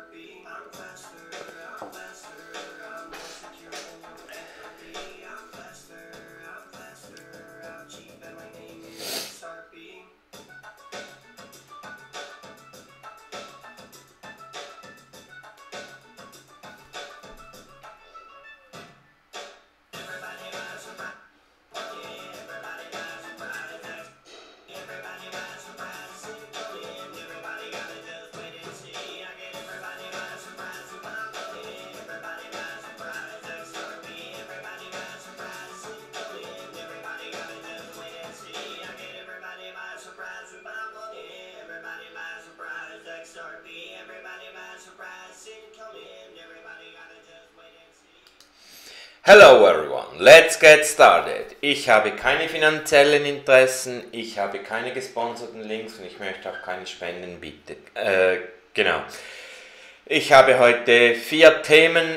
Hello everyone, let's get started. Ich habe keine finanziellen Interessen, ich habe keine gesponserten Links und ich möchte auch keine Spenden bieten. Genau. Ich habe heute 4 Themen.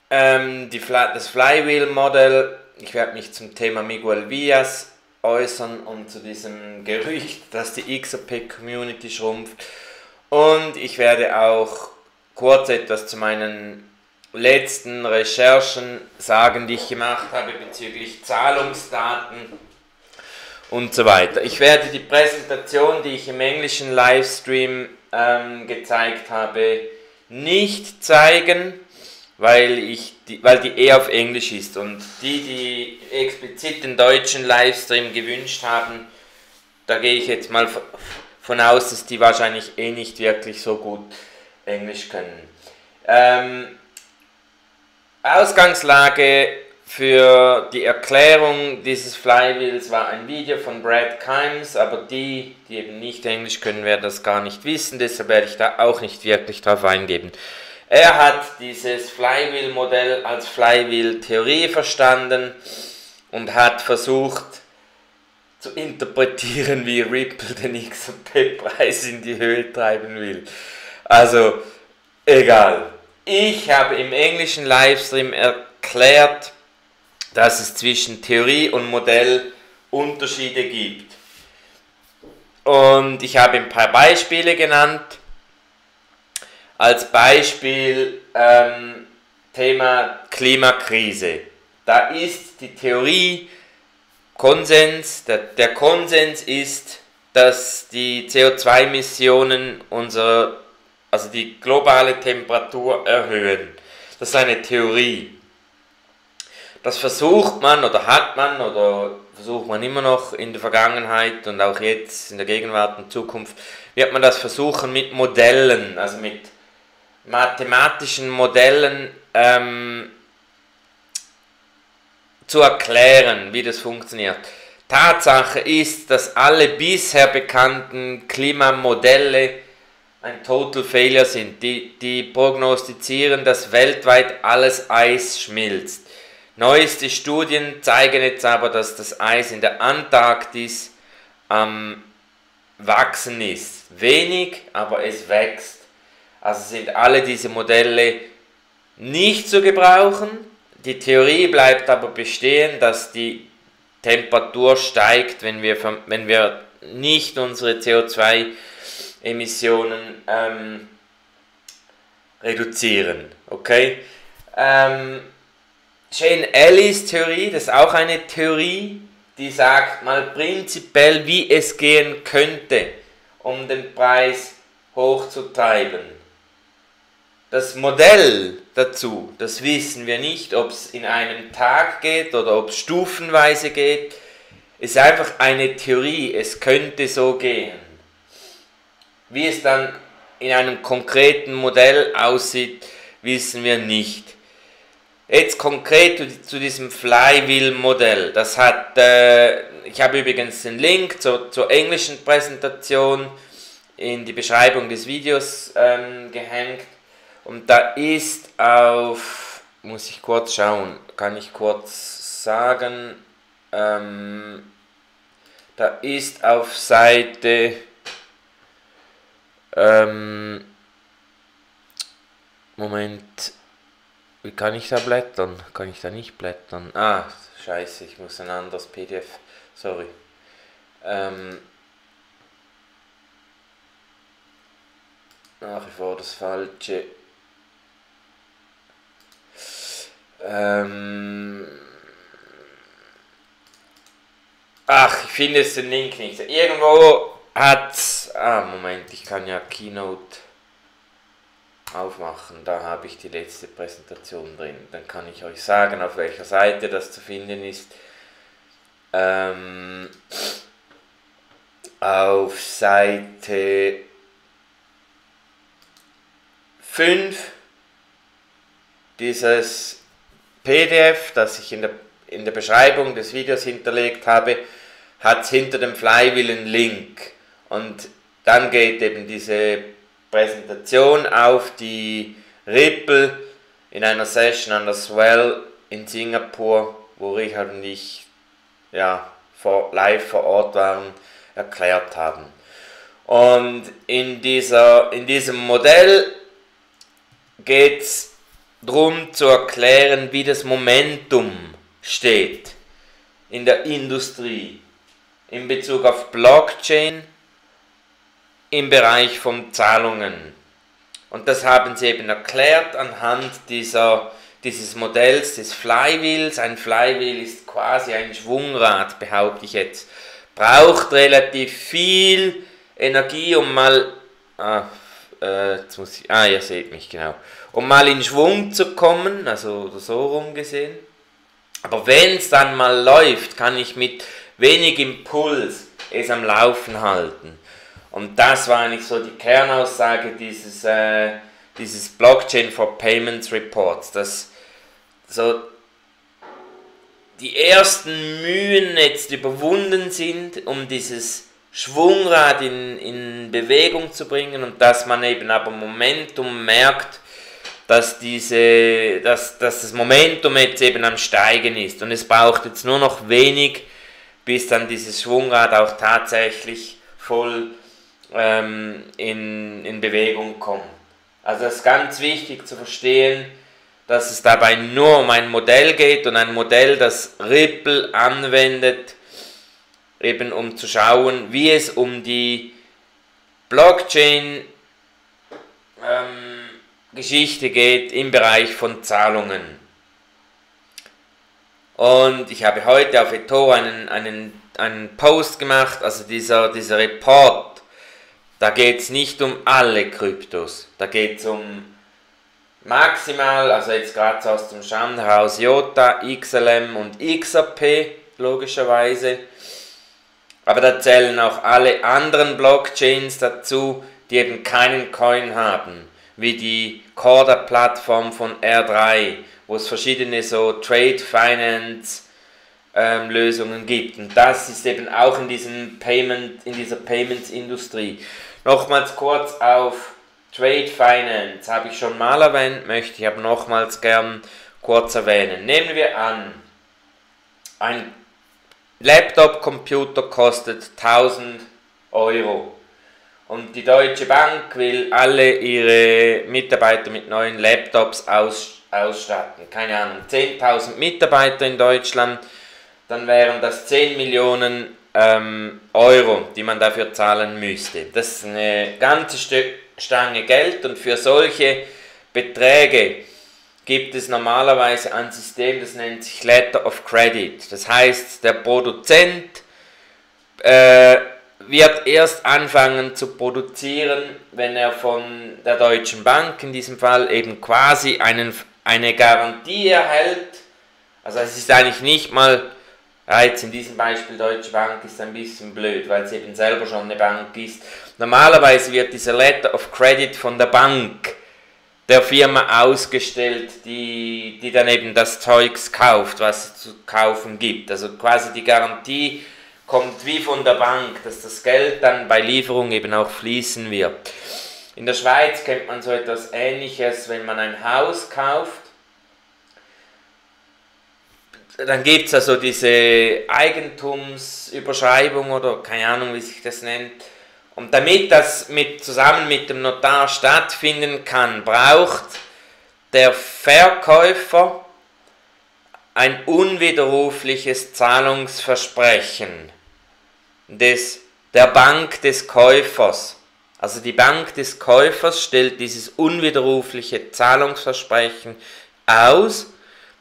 Das Flywheel-Modell. Ich werde mich zum Thema Miguel Villas äußern und zu diesem Gerücht, dass die XRP-Community schrumpft. Und ich werde auch kurz etwas zu meinen letzten Recherchen sagen, die ich gemacht habe bezüglich Zahlungsdaten und so weiter. Ich werde die Präsentation, die ich im englischen Livestream gezeigt habe, nicht zeigen, weil die eher auf Englisch ist. Und die explizit den deutschen Livestream gewünscht haben, da gehe ich jetzt mal von aus, dass die wahrscheinlich nicht wirklich so gut Englisch können. Ausgangslage für die Erklärung dieses Flywheels war ein Video von Brad Kimes, aber die eben nicht Englisch können, werden das gar nicht wissen, deshalb werde ich da auch nicht wirklich drauf eingehen. Er hat dieses Flywheel-Modell als Flywheel-Theorie verstanden und hat versucht zu interpretieren, wie Ripple den XRP-Preis in die Höhe treiben will. Also, egal. Ich habe im englischen Livestream erklärt, dass es zwischen Theorie und Modell Unterschiede gibt. Und ich habe ein paar Beispiele genannt. Als Beispiel Thema Klimakrise. Da ist die Theorie Konsens. Der Konsens ist, dass die CO2-Emissionen also die globale Temperatur erhöhen. Das ist eine Theorie. Das versucht man immer noch in der Vergangenheit und auch jetzt in der Gegenwart und Zukunft, wird man das versuchen mit Modellen, also mit mathematischen Modellen zu erklären, wie das funktioniert. Tatsache ist, dass alle bisher bekannten Klimamodelle ein Total Failure sind. Die prognostizieren, dass weltweit alles Eis schmilzt. Neueste Studien zeigen jetzt aber, dass das Eis in der Antarktis am Wachsen ist. Wenig, aber es wächst. Also sind alle diese Modelle nicht zu gebrauchen. Die Theorie bleibt aber bestehen, dass die Temperatur steigt, wenn wir nicht unsere CO2-Emissionen reduzieren. Okay? Shane Ellis Theorie, das ist auch eine Theorie, die sagt mal prinzipiell, wie es gehen könnte, um den Preis hochzutreiben. Das Modell dazu, das wissen wir nicht, ob es in einem Tag geht oder ob es stufenweise geht. Es ist einfach eine Theorie, es könnte so gehen. Wie es dann in einem konkreten Modell aussieht, wissen wir nicht. Jetzt konkret zu diesem Flywheel-Modell. Ich habe übrigens den Link zur englischen Präsentation in die Beschreibung des Videos gehängt. Und da ist muss ich kurz schauen, kann ich kurz sagen, da ist auf Seite, Moment, wie kann ich da blättern? Kann ich da nicht blättern? Ah, scheiße, ich muss ein anderes PDF, sorry. Nach wie vor das falsche Ich finde jetzt den Link nicht. Irgendwo hat... Moment, ich kann ja Keynote aufmachen. Da habe ich die letzte Präsentation drin. Dann kann ich euch sagen, auf welcher Seite das zu finden ist. Auf Seite 5 dieses PDF, das ich in der Beschreibung des Videos hinterlegt habe, hat es hinter dem Flywheel einen Link. Und dann geht eben diese Präsentation auf, die Ripple in einer Session an der Swell in Singapur, wo Richard und ich live vor Ort waren, erklärt haben. Und in diesem Modell geht es darum zu erklären, wie das Momentum steht in der Industrie in Bezug auf Blockchain im Bereich von Zahlungen. Und das haben sie eben erklärt anhand dieses Modells des Flywheels. Ein Flywheel ist quasi ein Schwungrad, behaupte ich jetzt. Braucht relativ viel Energie, um mal... ihr seht mich genau. Um mal in Schwung zu kommen, also so rum gesehen. Aber wenn es dann mal läuft, kann ich mit wenig Impuls es am Laufen halten. Und das war eigentlich so die Kernaussage dieses Blockchain for Payments Reports, dass so die ersten Mühen jetzt überwunden sind, um dieses Schwungrad in Bewegung zu bringen und dass man eben aber Momentum merkt, dass das Momentum jetzt eben am Steigen ist und es braucht jetzt nur noch wenig, bis dann dieses Schwungrad auch tatsächlich voll in Bewegung kommt. Also es ist ganz wichtig zu verstehen, dass es dabei nur um ein Modell geht und ein Modell, das Ripple anwendet, eben um zu schauen, wie es um die Blockchain Geschichte geht im Bereich von Zahlungen. Und ich habe heute auf eToro einen Post gemacht, also dieser Report, da geht es nicht um alle Kryptos, da geht es um maximal, also jetzt gerade aus dem Stand heraus, IOTA, XLM und XRP, logischerweise. Aber da zählen auch alle anderen Blockchains dazu, die eben keinen Coin haben, wie die Corda-Plattform von R3, wo es verschiedene so Trade Finance Lösungen gibt. Und das ist eben auch in dieser Payments-Industrie. Nochmals kurz auf Trade Finance, habe ich schon mal erwähnt, möchte ich aber nochmals gern kurz erwähnen. Nehmen wir an, ein Laptop-Computer kostet 1000 Euro und die Deutsche Bank will alle ihre Mitarbeiter mit neuen Laptops ausstatten. Keine Ahnung, 10.000 Mitarbeiter in Deutschland, dann wären das 10 Millionen Euro, die man dafür zahlen müsste. Das ist eine ganze Stange Geld und für solche Beträge gibt es normalerweise ein System, das nennt sich Letter of Credit. Das heißt, der Produzent wird erst anfangen zu produzieren, wenn er von der Deutschen Bank in diesem Fall eben quasi eine Garantie erhält. Also es ist eigentlich nicht mal, jetzt in diesem Beispiel Deutsche Bank ist ein bisschen blöd, weil es eben selber schon eine Bank ist. Normalerweise wird dieser Letter of Credit von der Bank der Firma ausgestellt, die dann eben das Zeugs kauft, was es zu kaufen gibt. Also quasi die Garantie kommt wie von der Bank, dass das Geld dann bei Lieferung eben auch fließen wird. In der Schweiz kennt man so etwas Ähnliches, wenn man ein Haus kauft. Dann gibt es also diese Eigentumsüberschreibung oder keine Ahnung, wie sich das nennt. Und damit das zusammen mit dem Notar stattfinden kann, braucht der Verkäufer ein unwiderrufliches Zahlungsversprechen der Bank des Käufers. Also die Bank des Käufers stellt dieses unwiderrufliche Zahlungsversprechen aus,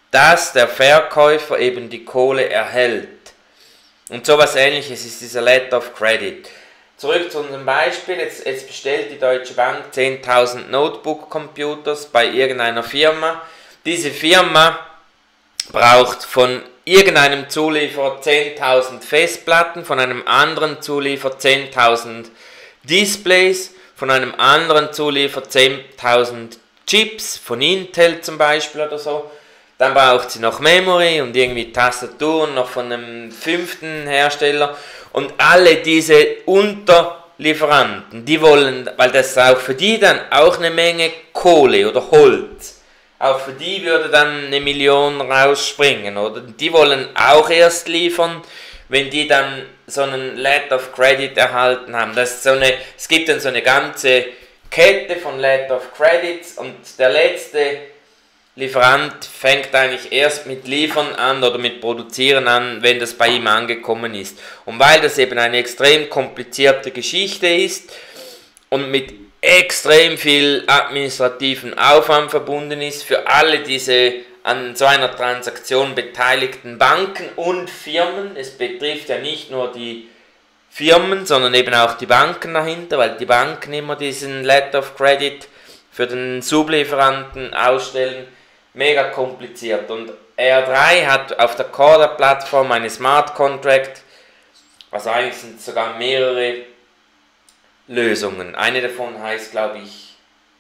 dass der Verkäufer eben die Kohle erhält. Und sowas Ähnliches ist dieser Letter of Credit. Zurück zu unserem Beispiel. Jetzt bestellt die Deutsche Bank 10.000 Notebook-Computers bei irgendeiner Firma. Diese Firma braucht von irgendeinem Zulieferer 10.000 Festplatten, von einem anderen Zulieferer 10.000 Displays, von einem anderen Zulieferer 10.000 Chips, von Intel zum Beispiel oder so. Dann braucht sie noch Memory und irgendwie Tastaturen noch von einem 5. Hersteller. Und alle diese Unterlieferanten, die wollen, weil das auch für die dann auch eine Menge Kohle oder Holz, auch für die würde dann 1 Million rausspringen, oder? Die wollen auch erst liefern, wenn die dann so einen Letter of Credit erhalten haben. Das ist es gibt dann so eine ganze Kette von Letter of Credits und der letzte Lieferant fängt eigentlich erst mit Liefern an oder mit Produzieren an, wenn das bei ihm angekommen ist. Und weil das eben eine extrem komplizierte Geschichte ist und mit extrem viel administrativen Aufwand verbunden ist für alle diese an so einer Transaktion beteiligten Banken und Firmen, es betrifft ja nicht nur die Firmen, sondern eben auch die Banken dahinter, weil die Banken immer diesen Letter of Credit für den Sublieferanten ausstellen, mega kompliziert. Und R3 hat auf der Corda-Plattform eine Smart Contract, also eigentlich sind es sogar mehrere Lösungen. Eine davon heißt, glaube ich,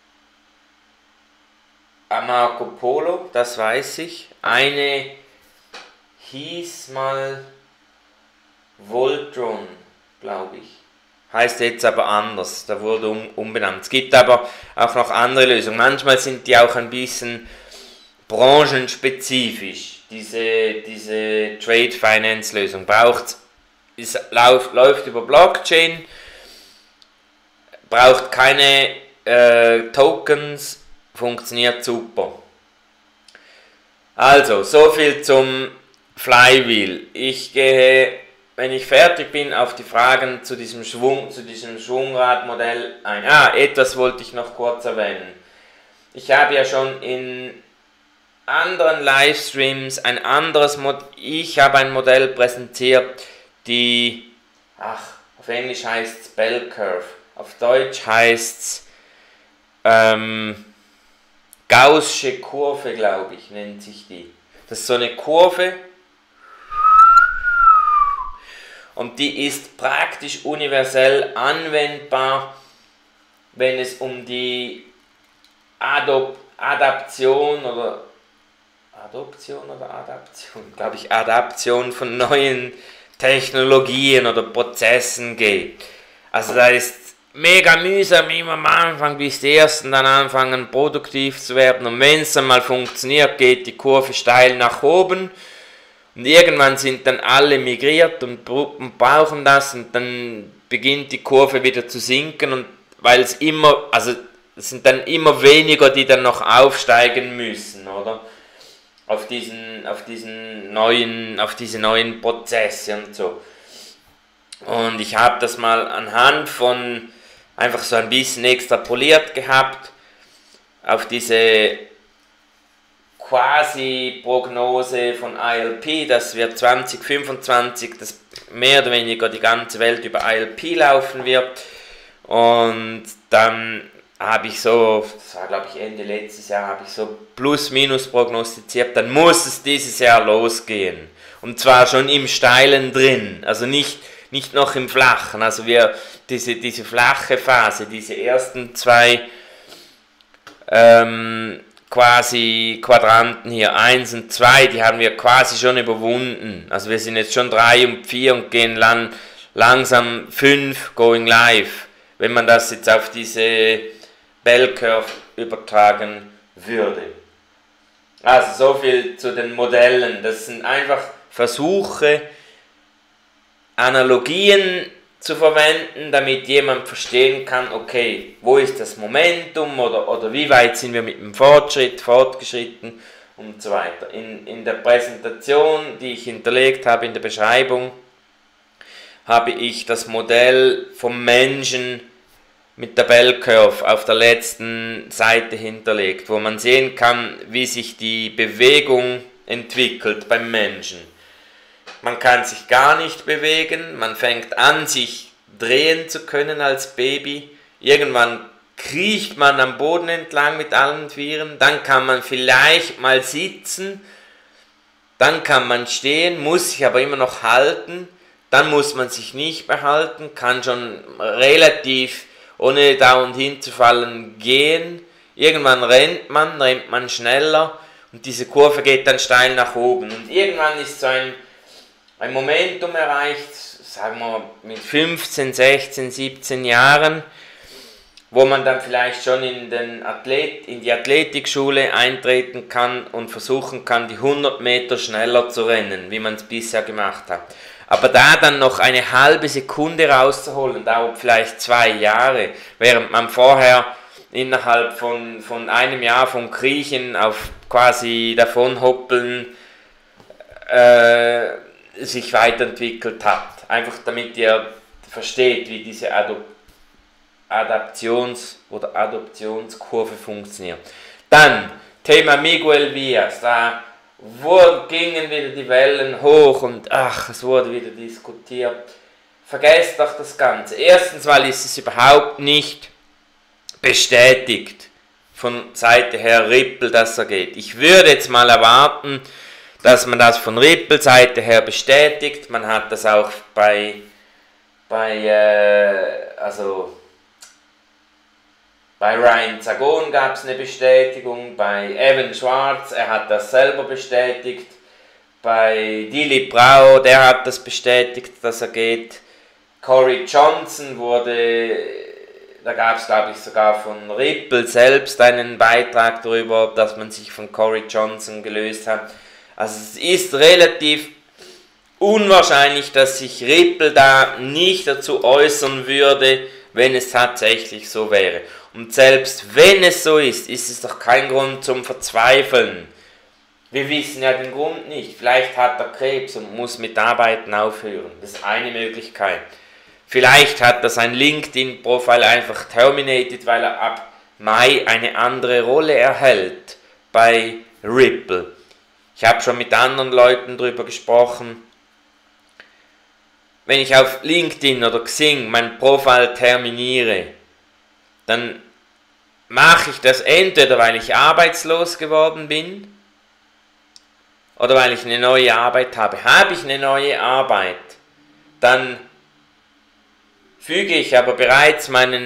Marco Polo, das weiß ich. Eine hieß mal Voltron, glaube ich. Heißt jetzt aber anders, da wurde umbenannt. Es gibt aber auch noch andere Lösungen. Manchmal sind die auch ein bisschen branchenspezifisch. Diese Trade Finance Lösung läuft über Blockchain, braucht keine Tokens, funktioniert super. Also, soviel zum Flywheel. Ich gehe, wenn ich fertig bin, auf die Fragen zu diesem Schwungradmodell ein. Etwas wollte ich noch kurz erwähnen. Ich habe ja schon in anderen Livestreams ich habe ein Modell präsentiert, die, auf Englisch heißt es Bell Curve, auf Deutsch heißt es Gaußsche Kurve, glaube ich, nennt sich die. Das ist so eine Kurve und die ist praktisch universell anwendbar, wenn es um die Adaption, glaube ich, Adaption von neuen Technologien oder Prozessen geht. Also da ist mega mühsam immer am Anfang, bis die Ersten dann anfangen produktiv zu werden. Und wenn es dann mal funktioniert, geht die Kurve steil nach oben. Und irgendwann sind dann alle migriert und brauchen das und dann beginnt die Kurve wieder zu sinken. Und weil es sind dann immer weniger, die dann noch aufsteigen müssen, oder? Auf diese neuen Prozesse und so. Und ich habe das mal anhand von einfach so ein bisschen extrapoliert gehabt auf diese Quasi-Prognose von ILP, dass wir 2025, dass mehr oder weniger die ganze Welt über ILP laufen wird. Und dann habe ich so, das war glaube ich Ende letztes Jahr, habe ich so plus minus prognostiziert, dann muss es dieses Jahr losgehen. Und zwar schon im Steilen drin, also nicht noch im Flachen. Also diese flache Phase, diese ersten zwei quasi Quadranten hier, 1 und 2, die haben wir quasi schon überwunden. Also wir sind jetzt schon 3 und 4 und gehen langsam 5 going live, wenn man das jetzt auf diese Bell Curve übertragen würde. Also so viel zu den Modellen. Das sind einfach Versuche, Analogien zu verwenden, damit jemand verstehen kann, okay, wo ist das Momentum oder wie weit sind wir mit dem Fortschritt fortgeschritten und so weiter. In der Präsentation, die ich hinterlegt habe, in der Beschreibung, habe ich das Modell vom Menschen mit der Bell Curve auf der letzten Seite hinterlegt, wo man sehen kann, wie sich die Bewegung entwickelt beim Menschen. Man kann sich gar nicht bewegen, man fängt an, sich drehen zu können als Baby. Irgendwann kriecht man am Boden entlang mit allen Vieren, dann kann man vielleicht mal sitzen, dann kann man stehen, muss sich aber immer noch halten, dann muss man sich nicht behalten, kann schon relativ ohne dauernd hinzufallen gehen. Irgendwann rennt man schneller und diese Kurve geht dann steil nach oben. Und irgendwann ist so ein Momentum erreicht, sagen wir mit 15, 16, 17 Jahren, wo man dann vielleicht schon in die Athletikschule eintreten kann und versuchen kann, die 100 Meter schneller zu rennen, wie man es bisher gemacht hat. Aber da dann noch eine halbe Sekunde rauszuholen, dauert vielleicht 2 Jahre, während man vorher innerhalb von einem Jahr vom Kriechen auf quasi davonhoppeln sich weiterentwickelt hat. Einfach damit ihr versteht, wie diese Adoptionskurve funktioniert. Dann Thema Miguel Vías, da gingen wieder die Wellen hoch und es wurde wieder diskutiert. Vergesst doch das Ganze. Erstens, weil ist es überhaupt nicht bestätigt von Seite her Ripple, dass er geht. Ich würde jetzt mal erwarten, dass man das von Ripple Seite her bestätigt. Man hat das auch bei Ryan Zagon gab es eine Bestätigung, bei Evan Schwarz, er hat das selber bestätigt, bei Dilip Rao, der hat das bestätigt, dass er geht. Corey Johnson da gab es glaube ich sogar von Ripple selbst einen Beitrag darüber, dass man sich von Corey Johnson gelöst hat. Also es ist relativ unwahrscheinlich, dass sich Ripple da nicht dazu äußern würde, wenn es tatsächlich so wäre. Und selbst wenn es so ist, ist es doch kein Grund zum Verzweifeln. Wir wissen ja den Grund nicht. Vielleicht hat er Krebs und muss mit Arbeiten aufhören. Das ist eine Möglichkeit. Vielleicht hat er sein LinkedIn-Profil einfach terminated, weil er ab Mai eine andere Rolle erhält bei Ripple. Ich habe schon mit anderen Leuten darüber gesprochen. Wenn ich auf LinkedIn oder Xing mein Profil terminiere, dann mache ich das entweder, weil ich arbeitslos geworden bin oder weil ich eine neue Arbeit habe. Habe ich eine neue Arbeit, dann füge ich aber bereits meine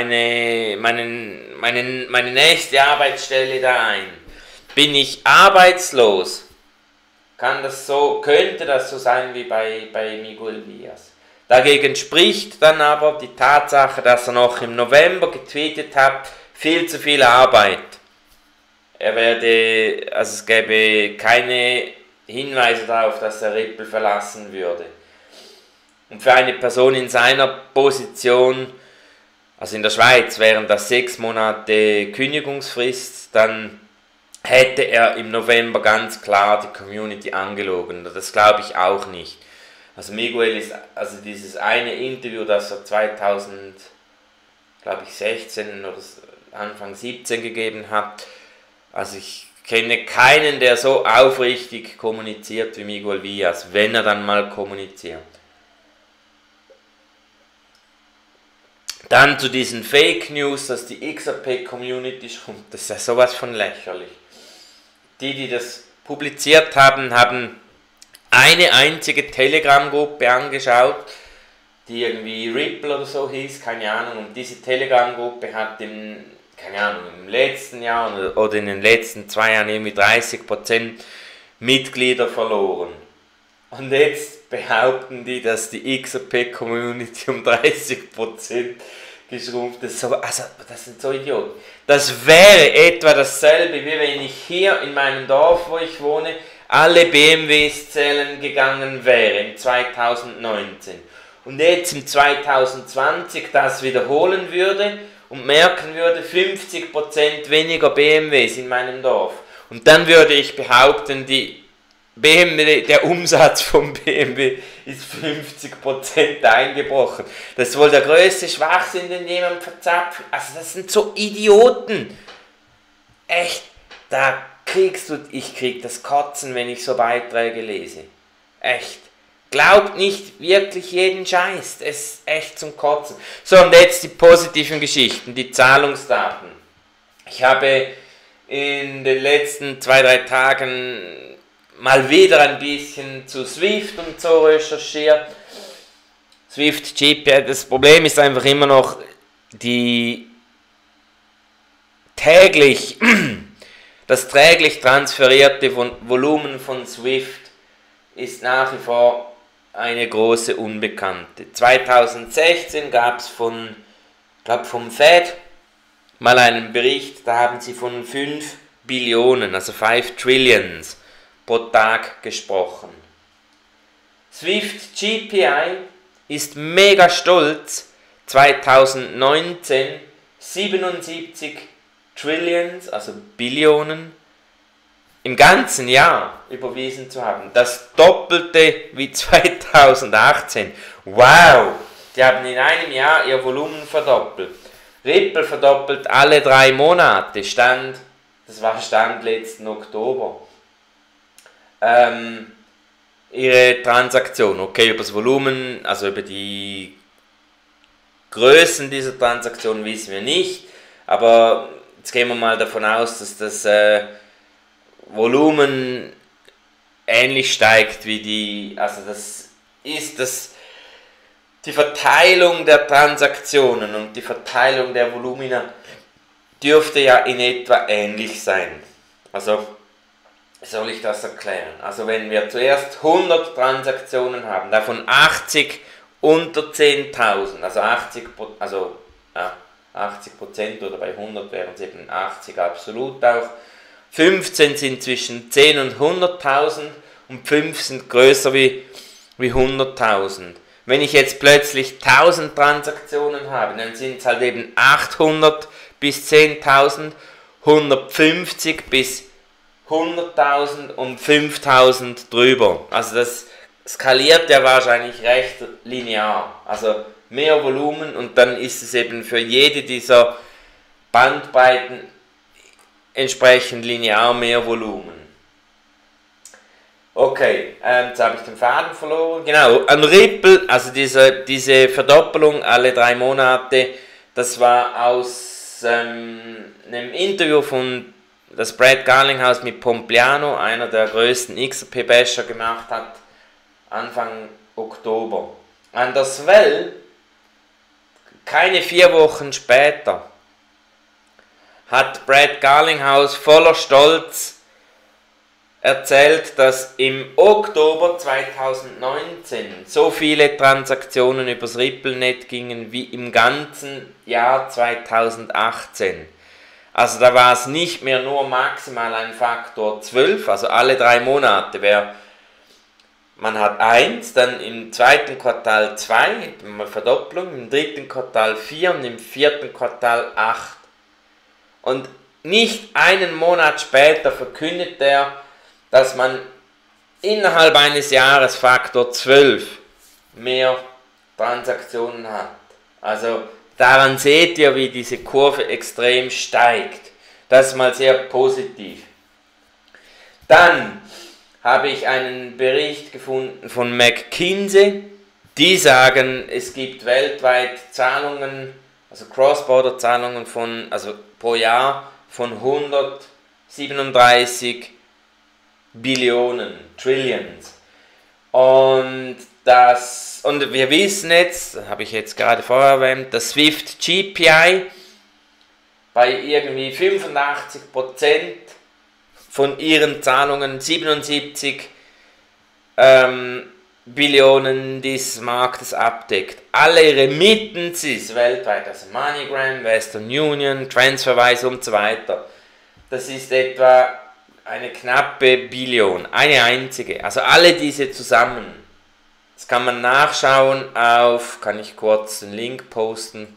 nächste Arbeitsstelle da ein. Bin ich arbeitslos, könnte das so sein wie bei Miguel Vías. Dagegen spricht dann aber die Tatsache, dass er noch im November getweetet hat, viel zu viel Arbeit. Es gäbe keine Hinweise darauf, dass er Ripple verlassen würde. Und für eine Person in seiner Position, also in der Schweiz, wären das 6 Monate Kündigungsfrist, dann hätte er im November ganz klar die Community angelogen. Das glaube ich auch nicht. Also Miguel ist, also dieses eine Interview, das er 2016 oder Anfang 17 gegeben hat, also ich kenne keinen, der so aufrichtig kommuniziert wie Miguel Vías, wenn er dann mal kommuniziert. Dann zu diesen Fake News, dass die XRP-Community schrumpft, das ist ja sowas von lächerlich. Die das publiziert haben, haben eine einzige Telegram-Gruppe angeschaut, die irgendwie Ripple oder so hieß, keine Ahnung, und diese Telegram-Gruppe hat im letzten Jahr oder in den letzten 2 Jahren irgendwie 30% Mitglieder verloren. Und jetzt behaupten die, dass die XRP-Community um 30% geschrumpft ist. Also, das sind so Idioten. Das wäre etwa dasselbe, wie wenn ich hier in meinem Dorf, wo ich wohne, alle BMWs zählen gegangen wäre im 2019. Und jetzt im 2020 das wiederholen würde und merken würde, 50% weniger BMWs in meinem Dorf. Und dann würde ich behaupten, der Umsatz vom BMW ist 50% eingebrochen. Das ist wohl der größte Schwachsinn, den jemand verzapft. Also das sind so Idioten. Echt, da ich krieg das Kotzen, wenn ich so Beiträge lese. Echt. Glaubt nicht wirklich jeden Scheiß. Es ist echt zum Kotzen. So, und jetzt die positiven Geschichten, die Zahlungsdaten. Ich habe in den letzten 2-3 Tagen mal wieder ein bisschen zu Swift und so recherchiert. Swift, GPI, das Problem ist einfach immer noch, das täglich transferierte Volumen von Swift ist nach wie vor eine große Unbekannte. 2016 gab es vom Fed mal einen Bericht, da haben sie von 5 Billionen, also 5 Trillions pro Tag gesprochen. Swift GPI ist mega stolz, 2019 77 Trillions, also Billionen, im ganzen Jahr überwiesen zu haben. Das Doppelte wie 2018. Wow! Die haben in einem Jahr ihr Volumen verdoppelt. Ripple verdoppelt alle 3 Monate. Das war Stand letzten Oktober. Ihre Transaktion, okay, über das Volumen, also über die Größen dieser Transaktion wissen wir nicht, aber jetzt gehen wir mal davon aus, dass das Volumen ähnlich steigt wie die Verteilung der Transaktionen und die Verteilung der Volumina dürfte ja in etwa ähnlich sein. Also, wie soll ich das erklären? Also wenn wir zuerst 100 Transaktionen haben, davon 80 unter 10.000, also 80% oder bei 100 wären es eben 80 absolut auch, 15 sind zwischen 10 und 100.000 und 5 sind größer wie 100.000. Wenn ich jetzt plötzlich 1000 Transaktionen habe, dann sind es halt eben 800 bis 10.000, 150 bis 100.000 und 5.000 drüber. Also das skaliert ja wahrscheinlich recht linear. Also mehr Volumen und dann ist es eben für jede dieser Bandbreiten entsprechend linear mehr Volumen. Okay, jetzt habe ich den Faden verloren. Genau, an Ripple, also diese Verdoppelung alle 3 Monate, das war aus einem Interview das Brad Garlinghouse mit Pompliano, einer der größten XRP-Basher, gemacht hat, Anfang Oktober. An der Swell, keine 4 Wochen später, hat Brad Garlinghouse voller Stolz erzählt, dass im Oktober 2019 so viele Transaktionen übers RippleNet gingen wie im ganzen Jahr 2018. Also da war es nicht mehr nur maximal ein Faktor 12, also alle 3 Monate man hat 1, dann im zweiten Quartal 2, Verdopplung, im dritten Quartal 4 und im vierten Quartal 8. Und nicht einen Monat später verkündet er, dass man innerhalb eines Jahres Faktor 12 mehr Transaktionen hat. Also daran seht ihr, wie diese Kurve extrem steigt. Das ist mal sehr positiv. Dann habe ich einen Bericht gefunden von McKinsey. Die sagen, es gibt weltweit Zahlungen, also Cross-Border-Zahlungen pro Jahr von 137 Billionen, Trillions. Und wir wissen jetzt, habe ich jetzt gerade vorher erwähnt, das Swift GPI bei irgendwie 85% von ihren Zahlungen, 77 Billionen des Marktes abdeckt. Alle Remittances weltweit, also MoneyGram, Western Union, Transferwise und so weiter, das ist etwa eine knappe Billion, eine einzige. Also alle diese zusammen. Das kann man nachschauen kann ich kurz den Link posten.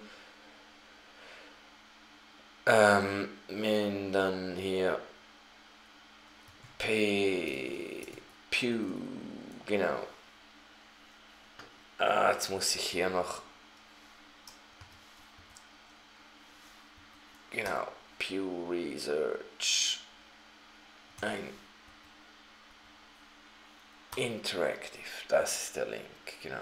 Dann hier Pew, genau. Jetzt muss ich hier noch, genau, Pew Research. ein Interactive, das ist der Link, genau.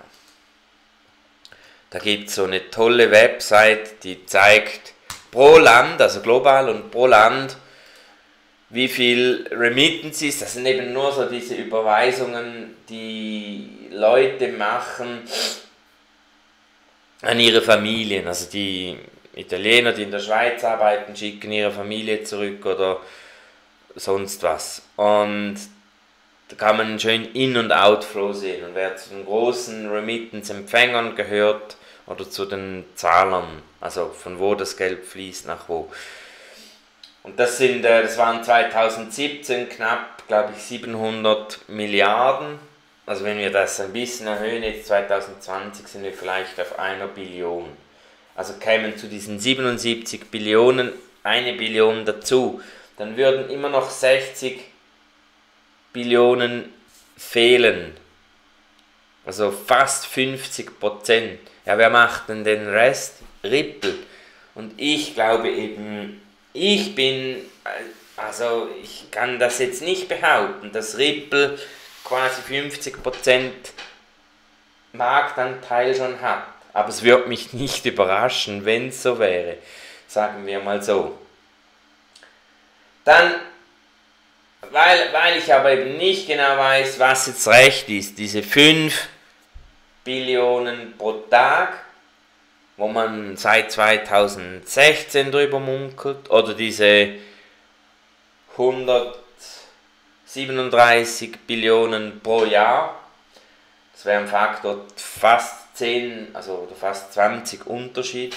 Da gibt es so eine tolle Website, die zeigt pro Land, also global und pro Land, wie viel Remittances, das sind eben nur so diese Überweisungen, die Leute machen an ihre Familien. Also die Italiener, die in der Schweiz arbeiten, schicken ihre Familie zurück oder sonst was. Und da kann man schön In- und Outflow sehen. Und wer zu den großen Remittance-Empfängern gehört oder zu den Zahlern, also von wo das Geld fließt, nach wo. Und das waren 2017 knapp, glaube ich, 700 Milliarden. Also wenn wir das ein bisschen erhöhen, jetzt 2020 sind wir vielleicht auf 1 Billion. Also kämen zu diesen 77 Billionen 1 Billion dazu. Dann würden immer noch 60 Billionen fehlen. Also fast 50%. Ja, wer macht denn den Rest? Ripple. Und ich glaube eben, ich kann das jetzt nicht behaupten, dass Ripple quasi 50% Marktanteil schon hat. Aber es würde mich nicht überraschen, wenn es so wäre. Sagen wir mal so. Dann, weil ich aber eben nicht genau weiß, was jetzt recht ist, diese 5 Billionen pro Tag, wo man seit 2016 drüber munkelt, oder diese 137 Billionen pro Jahr, das wäre ein Faktor fast 10, also oder fast 20 Unterschied.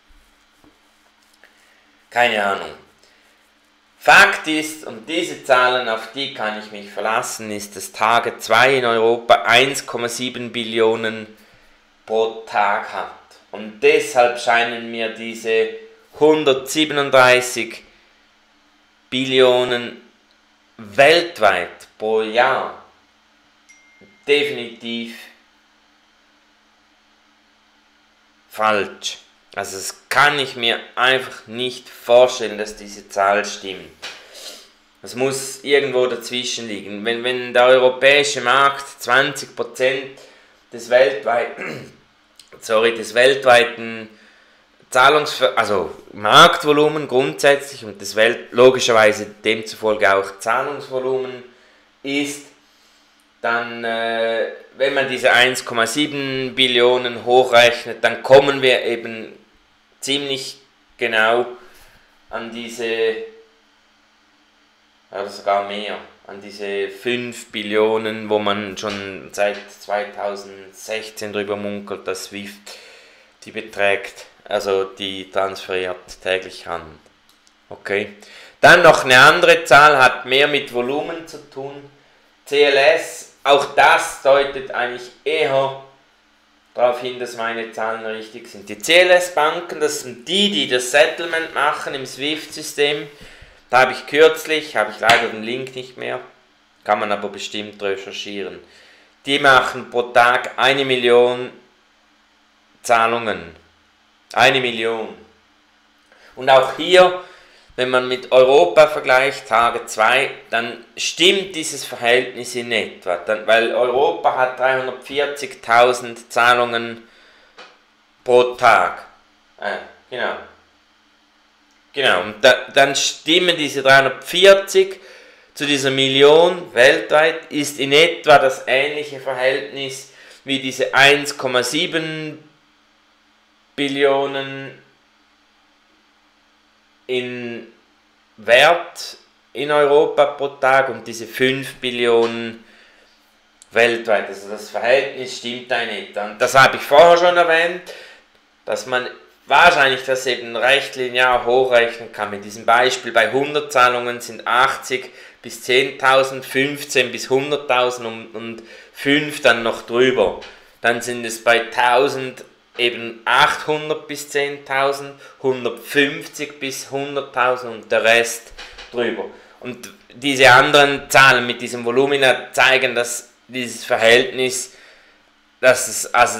Keine Ahnung. Fakt ist, und diese Zahlen, auf die kann ich mich verlassen, ist, dass Target 2 in Europa 1,7 Billionen pro Tag hat. Und deshalb scheinen mir diese 137 Billionen weltweit pro Jahr definitiv falsch. Also das kann ich mir einfach nicht vorstellen, dass diese Zahl stimmt. Es muss irgendwo dazwischen liegen. Wenn der europäische Markt 20% des weltweiten Marktvolumen grundsätzlich und das logischerweise demzufolge auch Zahlungsvolumen ist, dann, wenn man diese 1,7 Billionen hochrechnet, dann kommen wir eben ziemlich genau an diese, oder sogar mehr, an diese 5 Billionen, wo man schon seit 2016 drüber munkelt, dass SWIFT die beträgt, also die transferiert täglich an. Okay. Dann noch eine andere Zahl, hat mehr mit Volumen zu tun. CLS, auch das deutet eigentlich eher darauf hin, dass meine Zahlen richtig sind. Die CLS-Banken, das sind die das Settlement machen im SWIFT-System. Da habe ich leider den Link nicht mehr, kann man aber bestimmt recherchieren. Die machen pro Tag 1 Million Zahlungen. 1 Million. Und auch hier, wenn man mit Europa vergleicht, Target 2, dann stimmt dieses Verhältnis in etwa. Weil Europa hat 340.000 Zahlungen pro Tag. Genau. Und dann stimmen diese 340 zu dieser Million weltweit, ist in etwa das ähnliche Verhältnis wie diese 1,7 Billionen in Wert in Europa pro Tag und diese 5 Billionen weltweit. Also das Verhältnis stimmt da nicht. Und das habe ich vorher schon erwähnt, dass man wahrscheinlich das eben recht linear hochrechnen kann. Mit diesem Beispiel, bei 100 Zahlungen sind 80 bis 10.000, 15 bis 100.000 und 5 dann noch drüber. Dann sind es bei 1000 eben 800 bis 10.000, 150 bis 100.000 und der Rest drüber. Und diese anderen Zahlen mit diesem Volumina zeigen, dass dieses Verhältnis, dass es also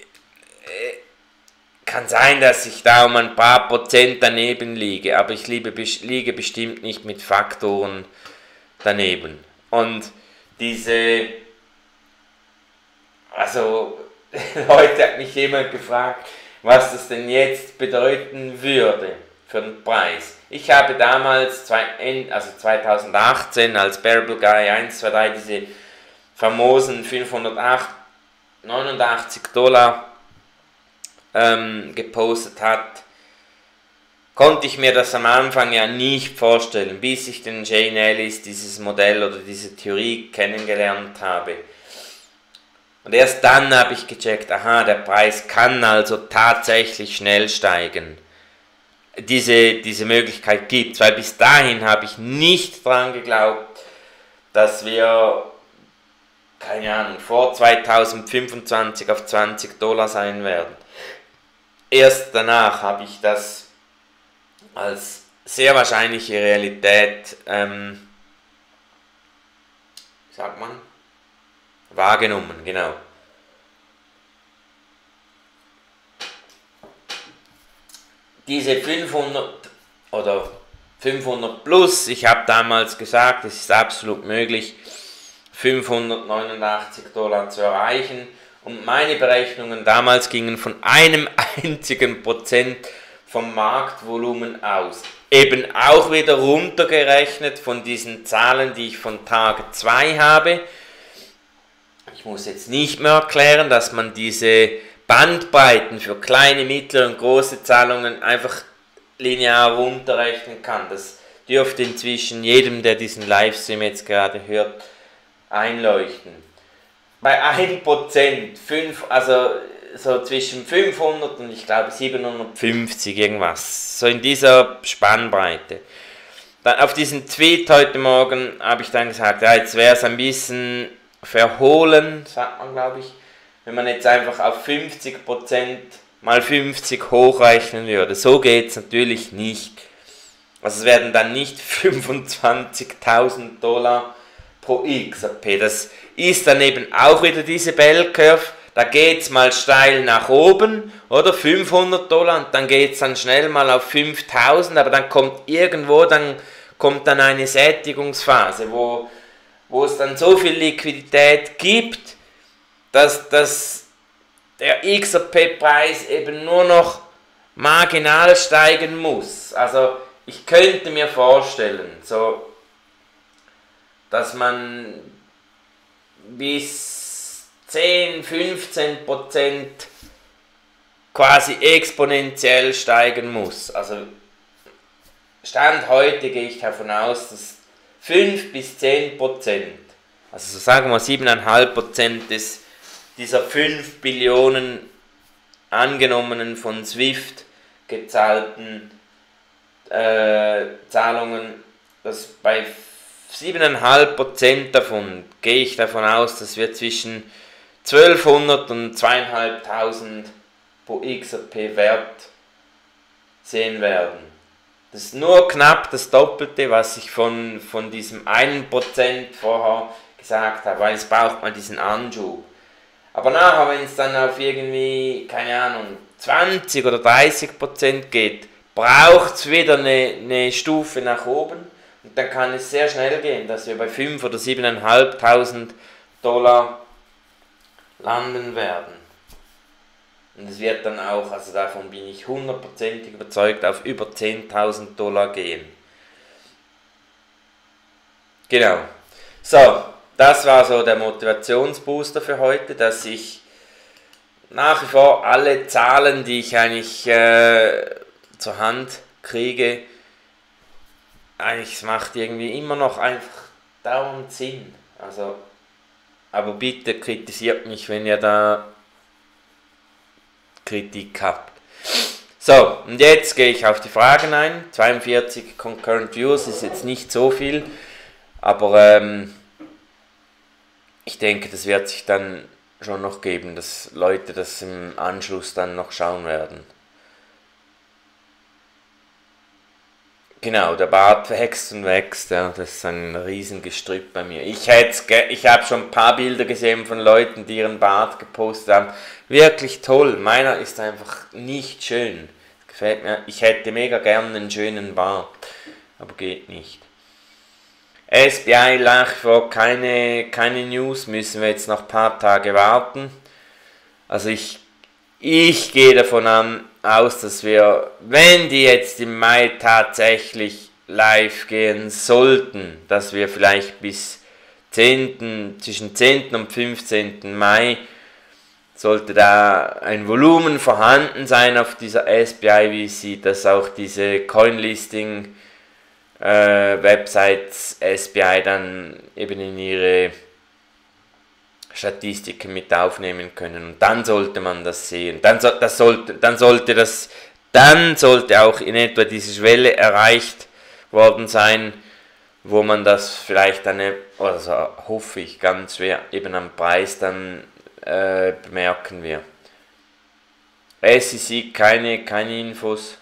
kann sein, dass ich da um ein paar Prozent daneben liege, aber ich liege bestimmt nicht mit Faktoren daneben. Und diese, also heute hat mich jemand gefragt, was das denn jetzt bedeuten würde für den Preis. Ich habe damals, also 2018, als Bearable Guy 123 diese famosen 589 Dollar gepostet hat, konnte ich mir das am Anfang ja nicht vorstellen, bis ich den Jane Ellis, dieses Modell oder diese Theorie kennengelernt habe. Und erst dann habe ich gecheckt, aha, der Preis kann also tatsächlich schnell steigen. Diese Möglichkeit gibt es, weil bis dahin habe ich nicht dran geglaubt, dass wir, keine Ahnung, vor 2025 auf 20 Dollar sein werden. Erst danach habe ich das als sehr wahrscheinliche Realität, sagt man, wahrgenommen, genau. Diese 500 oder 500 plus, ich habe damals gesagt, es ist absolut möglich, 589 Dollar zu erreichen. Und meine Berechnungen damals gingen von einem einzigen Prozent vom Marktvolumen aus. Eben auch wieder runtergerechnet von diesen Zahlen, die ich von Tag 2 habe. Ich muss jetzt nicht mehr erklären, dass man diese Bandbreiten für kleine, mittlere und große Zahlungen einfach linear runterrechnen kann. Das dürfte inzwischen jedem, der diesen Livestream jetzt gerade hört, einleuchten. Bei 1%, also so zwischen 500 und ich glaube 750 irgendwas, so in dieser Spannbreite. Dann auf diesen Tweet heute Morgen habe ich dann gesagt, ja, jetzt wäre es ein bisschen verhohlen, sagt man glaube ich, wenn man jetzt einfach auf 50% mal 50 hochrechnen würde. So geht es natürlich nicht. Also es werden dann nicht 25.000 Dollar pro XRP. Das ist dann eben auch wieder diese Bell Curve. Da geht es mal steil nach oben, oder 500 Dollar und dann geht es dann schnell mal auf 5000, aber dann kommt dann eine Sättigungsphase, wo es dann so viel Liquidität gibt, dass der XRP-Preis eben nur noch marginal steigen muss. Also ich könnte mir vorstellen, so, dass man bis 10-15% quasi exponentiell steigen muss. Also Stand heute gehe ich davon aus, dass 5-10%, also so sagen wir 7,5% dieser 5 Billionen angenommenen von SWIFT gezahlten Zahlungen, dass bei 7,5% davon gehe ich davon aus, dass wir zwischen 1200 und 2500 pro XRP Wert sehen werden. Das ist nur knapp das Doppelte, was ich von diesem 1% vorher gesagt habe, weil es braucht mal diesen Anschub. Aber nachher, wenn es dann auf irgendwie, keine Ahnung, 20 oder 30% geht, braucht es wieder eine Stufe nach oben und dann kann es sehr schnell gehen, dass wir bei 5.000 oder 7.500 Dollar landen werden. Und es wird dann auch, also davon bin ich 100% überzeugt, auf über 10.000 Dollar gehen. Genau. So, das war so der Motivationsbooster für heute, dass ich nach wie vor alle Zahlen, die ich eigentlich zur Hand kriege, eigentlich es macht irgendwie immer noch einfach dauernd Sinn. Also, aber bitte kritisiert mich, wenn ihr da Kritik habt. So, und jetzt gehe ich auf die Fragen ein. 42 Concurrent Views ist jetzt nicht so viel, aber ich denke, das wird sich dann schon noch geben, dass Leute das im Anschluss dann noch schauen werden. Genau, der Bart wächst und wächst, ja, das ist ein Riesengestrüpp bei mir. Ich habe schon ein paar Bilder gesehen von Leuten, die ihren Bart gepostet haben. Wirklich toll, meiner ist einfach nicht schön. Gefällt mir, ich hätte mega gerne einen schönen Bart, aber geht nicht. SBI nach wie vor keine News, müssen wir jetzt noch ein paar Tage warten. Also ich gehe davon aus, dass wir, wenn die jetzt im Mai tatsächlich live gehen sollten, dass wir vielleicht bis zwischen 10. und 15. Mai sollte da ein Volumen vorhanden sein auf dieser SBI VC, dass auch diese Coinlisting Websites SBI dann eben in ihre Statistiken mit aufnehmen können. Und dann sollte man das sehen. Dann sollte auch in etwa diese Schwelle erreicht worden sein, wo man das vielleicht dann, also hoffe ich ganz schwer, eben am Preis dann bemerken wir. SEC keine Infos.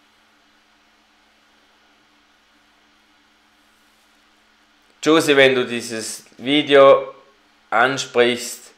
Josie, wenn du dieses Video ansprichst,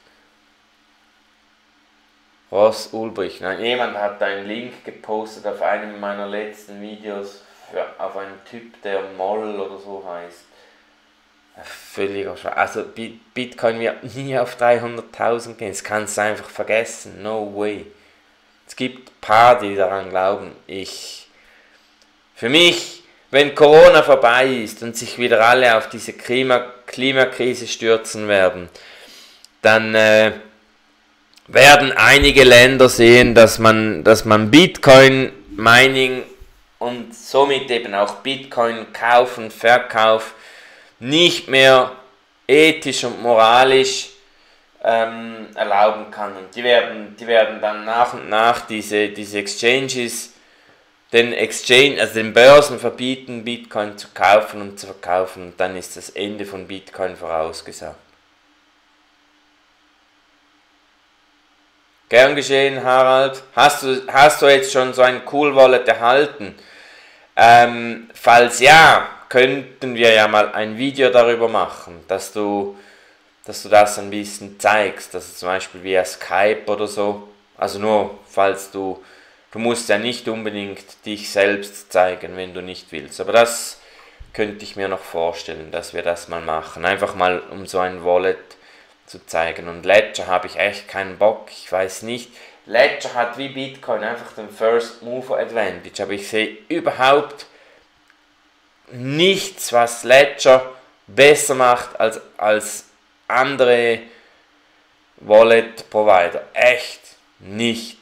Ross Ulbricht, nein, jemand hat einen Link gepostet auf einem meiner letzten Videos auf einen Typ, der Moll oder so heißt. Völliger Schwachsinn. Also Bitcoin wird nie auf 300.000 gehen, das kannst du einfach vergessen, no way. Es gibt ein paar, die daran glauben. Für mich, wenn Corona vorbei ist und sich wieder alle auf diese Klimakrise stürzen werden, dann werden einige Länder sehen, dass man Bitcoin-Mining und somit eben auch Bitcoin-Kauf und Verkauf nicht mehr ethisch und moralisch erlauben kann. Und die werden dann nach und nach diese Exchanges, den Börsen verbieten, Bitcoin zu kaufen und zu verkaufen. Und dann ist das Ende von Bitcoin vorausgesagt. Gern geschehen, Harald. Hast du jetzt schon so ein Cool Wallet erhalten? Falls ja, könnten wir ja mal ein Video darüber machen, dass du das ein bisschen zeigst, also zum Beispiel via Skype oder so. Also nur, falls du musst ja nicht unbedingt dich selbst zeigen, wenn du nicht willst. Aber das könnte ich mir noch vorstellen, dass wir das mal machen. Einfach mal, um so ein Wallet zu zeigen. Und Ledger habe ich echt keinen Bock. Ich weiß nicht. Ledger hat wie Bitcoin einfach den First Mover Advantage. Aber ich sehe überhaupt nichts, was Ledger besser macht als andere Wallet Provider. Echt nicht.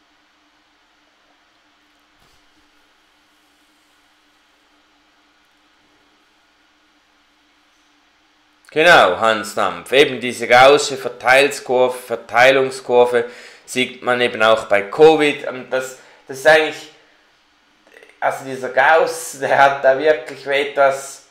Genau, Hans Dampf. Eben diese gaußsche Verteilungskurve sieht man eben auch bei Covid. Und das ist eigentlich, also dieser Gauss, der hat da wirklich etwas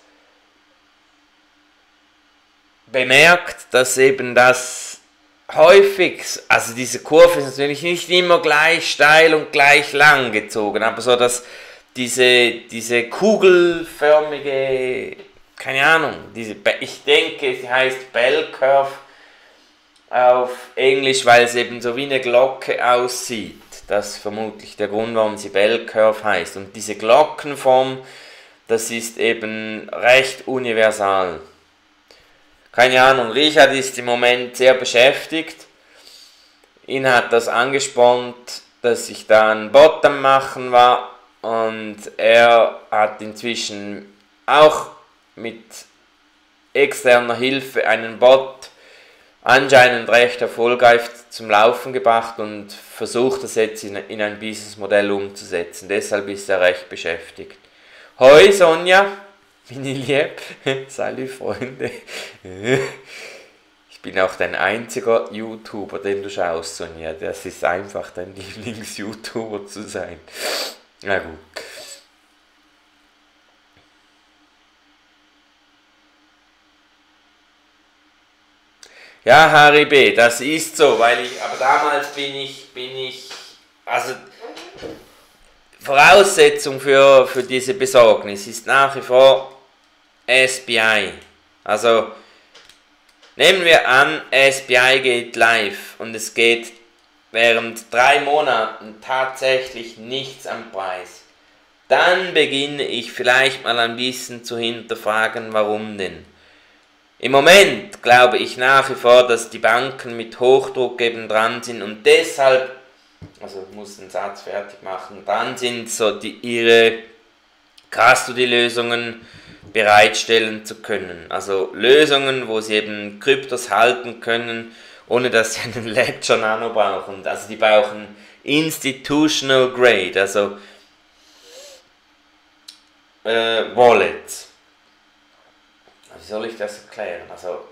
bemerkt, dass eben das häufig, also diese Kurve ist natürlich nicht immer gleich steil und gleich lang gezogen, aber so, dass diese kugelförmige, keine Ahnung, ich denke, sie heißt Bell Curve auf Englisch, weil es eben so wie eine Glocke aussieht. Das ist vermutlich der Grund, warum sie Bell Curve heißt. Und diese Glockenform, das ist eben recht universal. Keine Ahnung, Richard ist im Moment sehr beschäftigt. Ihn hat das angespornt, dass ich da einen Bot am Machen war. Und er hat inzwischen auch mit externer Hilfe einen Bot anscheinend recht erfolgreich zum Laufen gebracht und versucht das jetzt in ein Businessmodell umzusetzen. Deshalb ist er recht beschäftigt. Hoi Sonja, meine Liebe, salut Freunde. Ich bin auch dein einziger YouTuber, den du schaust, Sonja. Das ist einfach dein Lieblings-YouTuber zu sein. Na gut. Ja, Harry B., das ist so, aber damals bin ich, also Voraussetzung für diese Besorgnis ist nach wie vor SBI. Also nehmen wir an, SBI geht live und es geht während 3 Monaten tatsächlich nichts am Preis. dann beginne ich vielleicht mal ein bisschen zu hinterfragen, warum denn. Im Moment glaube ich nach wie vor, dass die Banken mit Hochdruck eben dran sind und deshalb, also ich muss den Satz fertig machen, dran sind, so ihre Custody-Lösungen bereitstellen zu können. Also Lösungen, wo sie eben Kryptos halten können, ohne dass sie einen Ledger Nano brauchen. Also die brauchen Institutional Grade, also Wallets. Wie soll ich das erklären? Also,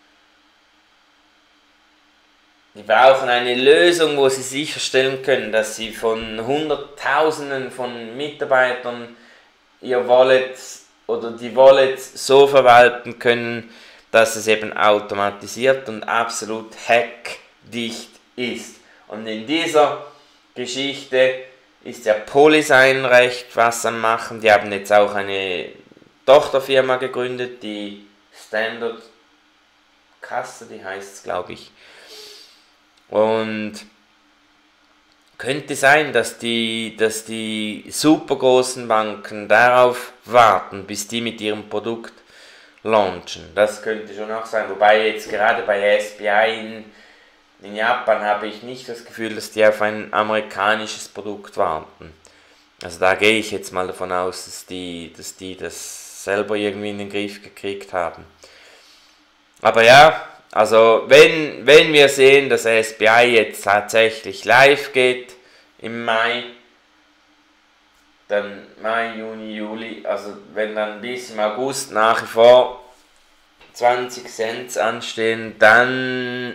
die brauchen eine Lösung, wo sie sicherstellen können, dass sie von Hunderttausenden von Mitarbeitern ihr Wallet oder die Wallets so verwalten können, dass es eben automatisiert und absolut hackdicht ist. Und in dieser Geschichte ist ja Polysign recht was am Machen. Die haben jetzt auch eine Tochterfirma gegründet, die Standard Custody heißt es, glaube ich. Und könnte sein, dass die super großen Banken darauf warten, bis die mit ihrem Produkt launchen. Das könnte schon auch sein. Wobei jetzt gerade bei SBI in Japan habe ich nicht das Gefühl, dass die auf ein amerikanisches Produkt warten. Also da gehe ich jetzt mal davon aus, dass die das selber irgendwie in den Griff gekriegt haben. Aber ja, also wenn wir sehen, dass SBI jetzt tatsächlich live geht im Mai, dann Mai, Juni, Juli, also wenn dann bis im August nach wie vor 20 Cent anstehen, dann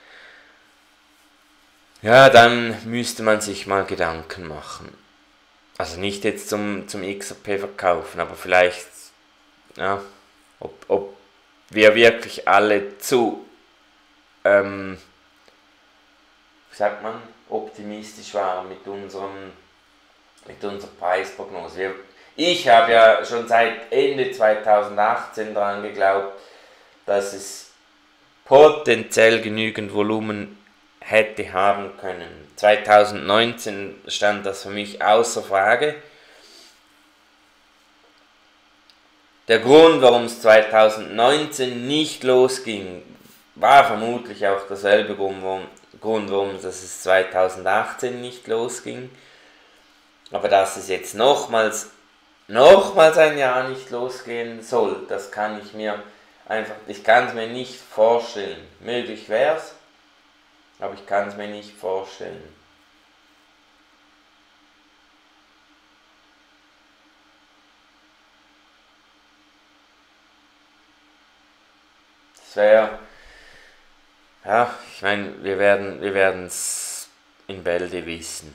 müsste man sich mal Gedanken machen. Also nicht jetzt zum XRP verkaufen, aber vielleicht, ja, ob wir wirklich alle zu, wie sagt man, optimistisch waren mit unserer Preisprognose. Ich habe ja schon seit Ende 2018 daran geglaubt, dass es potenziell genügend Volumen hätte haben können. 2019 stand das für mich außer Frage. Der Grund, warum es 2019 nicht losging, war vermutlich auch derselbe Grund, warum es 2018 nicht losging. Aber dass es jetzt nochmals ein Jahr nicht losgehen soll, das kann ich mir ich kann es mir nicht vorstellen. Möglich wäre es, aber ich kann es mir nicht vorstellen. Das wäre, ja, ich meine, wir werden es in Bälde wissen.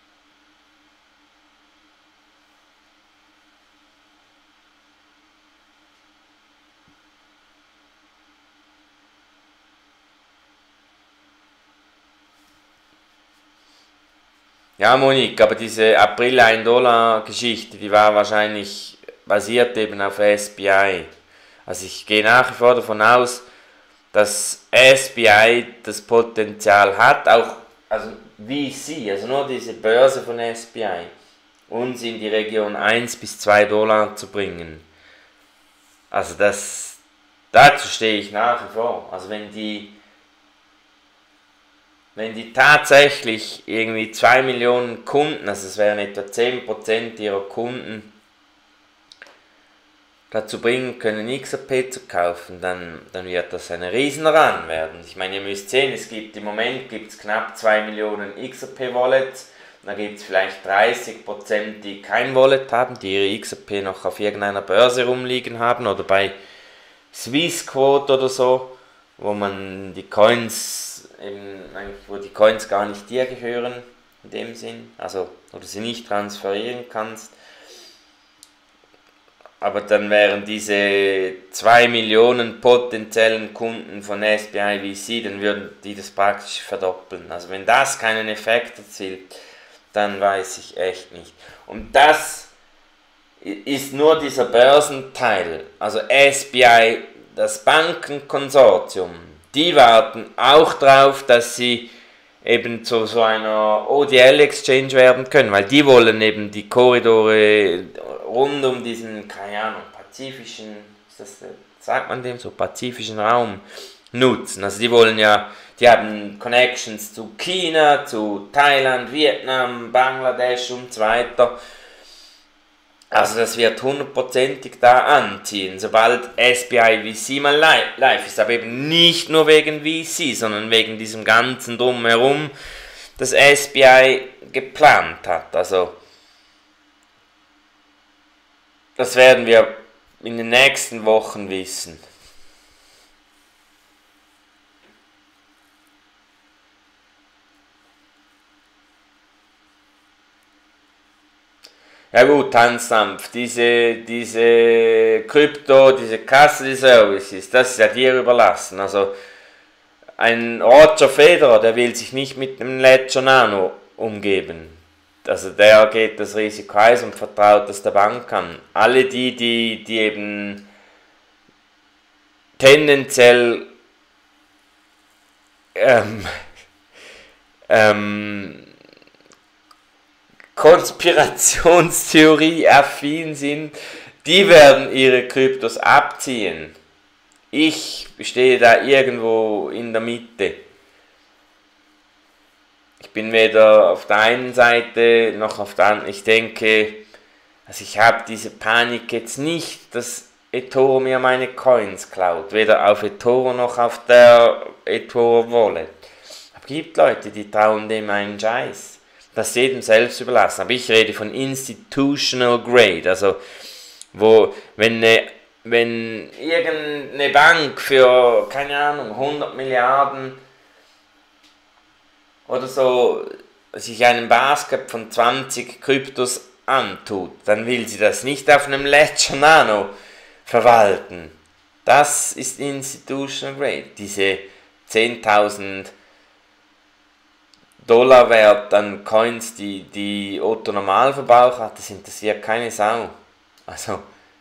Ja, Monique, aber diese April 1 Dollar Geschichte, die war wahrscheinlich basiert eben auf SBI. Also ich gehe nach wie vor davon aus, dass SBI das Potenzial hat, auch also VC, also nur diese Börse von SBI, uns in die Region 1 bis 2 Dollar zu bringen. Also dazu stehe ich nach wie vor. Also wenn die tatsächlich irgendwie 2 Millionen Kunden, also es wären etwa 10% ihrer Kunden, dazu bringen können, XRP zu kaufen, dann wird das eine Riesenrun werden. Ich meine, ihr müsst sehen, im Moment gibt es knapp 2 Millionen XRP-Wallets, da gibt es vielleicht 30%, die kein Wallet haben, die ihre XRP noch auf irgendeiner Börse rumliegen haben oder bei Swissquote oder so, wo man die Coins wo die Coins gar nicht dir gehören, in dem Sinn, also, oder sie nicht transferieren kannst. Aber dann wären diese 2 Millionen potenziellen Kunden von SBI VC, dann würden die das praktisch verdoppeln. Also wenn das keinen Effekt erzielt, dann weiß ich echt nicht. Und das ist nur dieser Börsenteil, also SBI, das Bankenkonsortium. Die warten auch darauf, dass sie eben zu so einer ODL-Exchange werden können, weil die wollen eben die Korridore rund um diesen, keine Ahnung, pazifischen, ist das, sagt man dem so, pazifischen Raum nutzen. Also die wollen ja, die haben Connections zu China, zu Thailand, Vietnam, Bangladesch und so weiter. Also das wird hundertprozentig da anziehen, sobald SBI VC mal live ist. Aber eben nicht nur wegen VC, sondern wegen diesem ganzen Drumherum, das SBI geplant hat. Also das werden wir in den nächsten Wochen wissen. Ja gut, Tanzdampf, diese Krypto, diese Custody Services, das ist ja dir überlassen. Also ein Roger Federer, der will sich nicht mit einem Ledger Nano umgeben. Also der geht das Risiko ein und vertraut das der Bank an. Alle die eben tendenziell Konspirationstheorie affin sind, die werden ihre Kryptos abziehen. Ich stehe da irgendwo in der Mitte. Ich bin weder auf der einen Seite noch auf der anderen. Ich denke, also ich habe diese Panik jetzt nicht, dass eToro mir meine Coins klaut. Weder auf eToro noch auf der eToro Wallet. Aber es gibt Leute, die trauen dem einen Scheiß. Das ist jedem selbst überlassen. Aber ich rede von Institutional Grade. Also, wenn irgendeine Bank für, keine Ahnung, 100 Milliarden oder so sich einen Basket von 20 Kryptos antut, dann will sie das nicht auf einem Ledger Nano verwalten. Das ist Institutional Grade. Diese 10.000 Dollar wert an Coins, die Otto Normalverbraucher hat, das interessiert keine Sau. Also,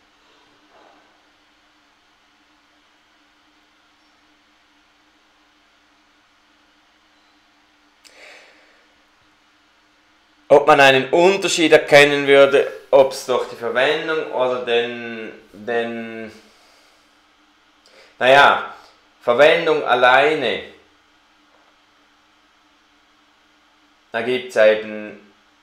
ob man einen Unterschied erkennen würde, ob es durch die Verwendung oder naja, Verwendung alleine. Da gibt es eben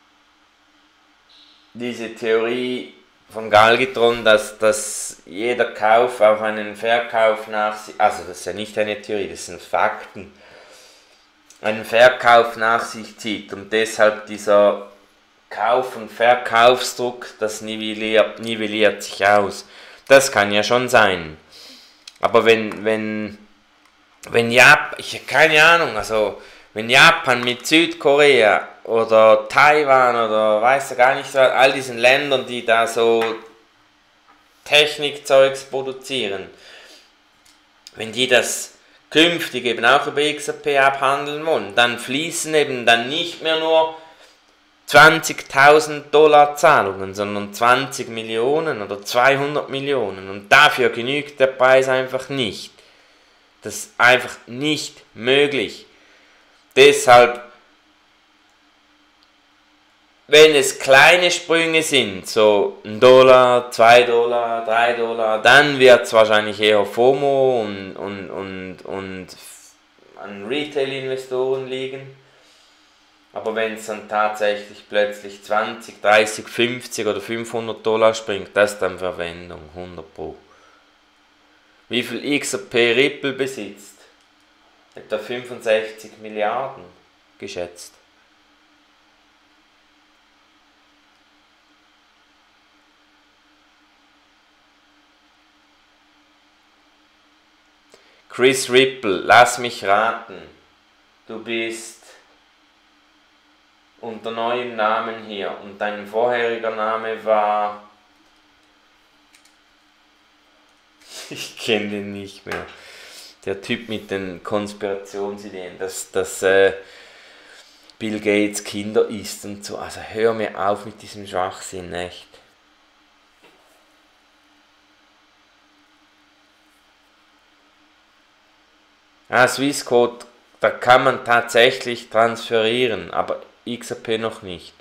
diese Theorie von Galgitron, dass jeder Kauf auch einen Verkauf nach sich, also das ist ja nicht eine Theorie, das sind Fakten, einen Verkauf nach sich zieht und deshalb dieser Kauf- und Verkaufsdruck, das nivelliert sich aus. Das kann ja schon sein. Aber wenn Japan, ich habe keine Ahnung, also wenn Japan mit Südkorea oder Taiwan oder weiß ja gar nicht, all diesen Ländern, die da so Technikzeugs produzieren, wenn die das künftig eben auch über XRP abhandeln wollen, dann fließen eben dann nicht mehr nur 20.000 Dollar Zahlungen, sondern 20 Millionen oder 200 Millionen und dafür genügt der Preis einfach nicht. Das ist einfach nicht möglich. Deshalb, wenn es kleine Sprünge sind, so $1, $2, $3, dann wird es wahrscheinlich eher FOMO und an Retail-Investoren liegen. Aber wenn es dann tatsächlich plötzlich 20, 30, 50 oder $500 springt, das ist dann Verwendung, 100 Pro. Wie viel XRP Ripple besitzt? Etwa 65 Milliarden geschätzt. Chris Ripple, lass mich raten. Du bist unter neuem Namen hier und dein vorheriger Name war... Ich kenne den nicht mehr. Der Typ mit den Konspirationsideen, dass Bill Gates Kinder isst und so. Also hör mir auf mit diesem Schwachsinn, echt. Swissquote da kann man tatsächlich transferieren, aber XRP noch nicht.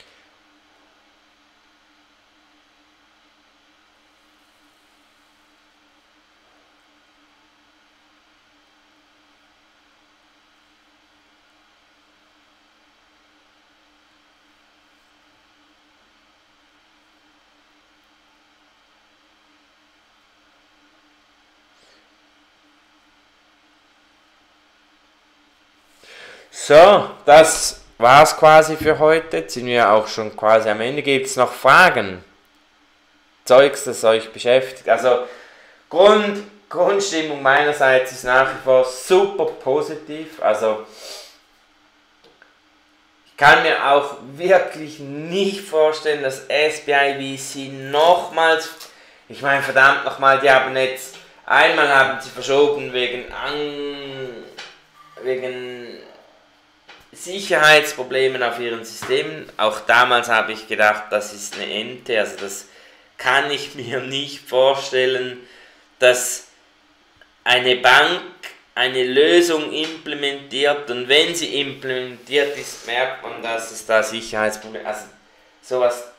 So, das war's quasi für heute. Jetzt sind wir auch schon quasi am Ende. Gibt es noch Fragen? Zeugs, das euch beschäftigt? Also, Grundstimmung meinerseits ist nach wie vor super positiv. Also, ich kann mir auch wirklich nicht vorstellen, dass SBI VC nochmals, ich meine, verdammt nochmal, die haben jetzt, einmal haben sie verschoben wegen Sicherheitsproblemen auf ihren Systemen. Auch damals habe ich gedacht, das ist eine Ente, also das kann ich mir nicht vorstellen, dass eine Bank eine Lösung implementiert und wenn sie implementiert ist, merkt man, dass es da Sicherheitsprobleme, also sowas,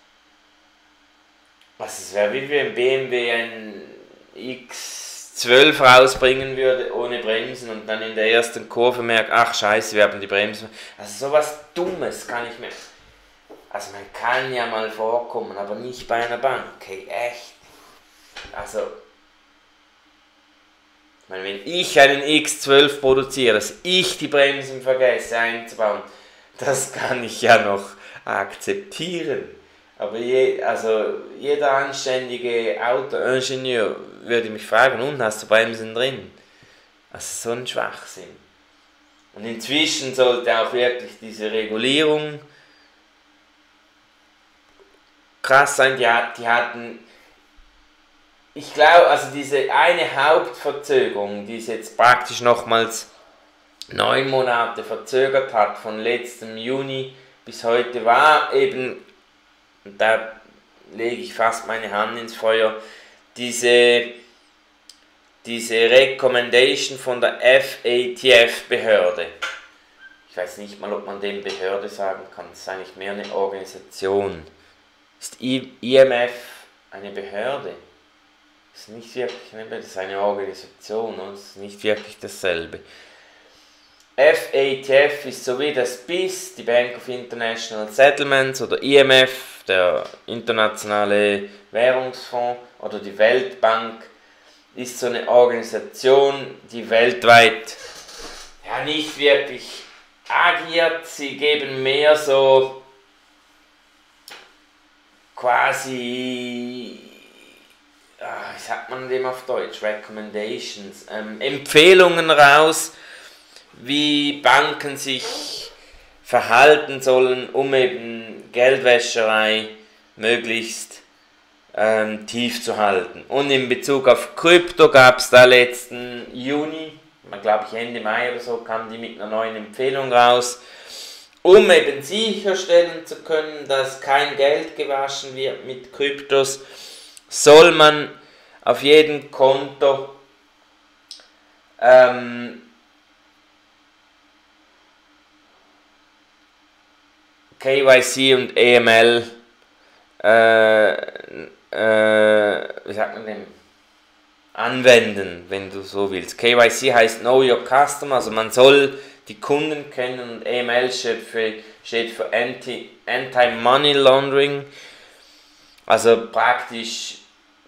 es wäre wie wenn BMW ein X12 rausbringen würde ohne Bremsen und dann in der ersten Kurve merkt, ach scheiße, wir haben die Bremsen. Also sowas Dummes kann ich mir, also man kann ja mal vorkommen, aber nicht bei einer Bank, hey, echt. Also, ich meine, wenn ich einen X12 produziere, dass ich die Bremsen vergesse einzubauen, das kann ich ja noch akzeptieren. Aber jeder anständige Autoingenieur würde mich fragen, und hast du Bremsen drin? Also so ein Schwachsinn. Und inzwischen sollte auch wirklich diese Regulierung krass sein. Die hatten, ich glaube, also diese eine Hauptverzögerung, die es jetzt praktisch nochmals 9 Monate verzögert hat, von letztem Juni bis heute, war eben, und da lege ich fast meine Hand ins Feuer, diese Recommendation von der FATF-Behörde. Ich weiß nicht mal, ob man dem Behörde sagen kann, das ist eigentlich mehr eine Organisation. Ist IMF eine Behörde? Das ist nicht wirklich eine Behörde, das ist eine Organisation, und das ist nicht wirklich dasselbe. FATF ist so wie das BIS, die Bank of International Settlements, oder IMF, der Internationale Währungsfonds, oder die Weltbank, ist so eine Organisation, die weltweit ja nicht wirklich agiert. Sie geben mehr so quasi, wie sagt man dem auf Deutsch, Recommendations, Empfehlungen raus, wie Banken sich verhalten sollen, um eben Geldwäscherei möglichst tief zu halten. Und in Bezug auf Krypto gab es da letzten Juni, glaube ich Ende Mai oder so, kam die mit einer neuen Empfehlung raus, um eben sicherstellen zu können, dass kein Geld gewaschen wird mit Kryptos, soll man auf jedem Konto KYC und AML wie sagt man dem? Anwenden, wenn du so willst. KYC heißt Know Your Customer, also man soll die Kunden kennen, und AML steht für Anti-Money Laundering, also praktisch,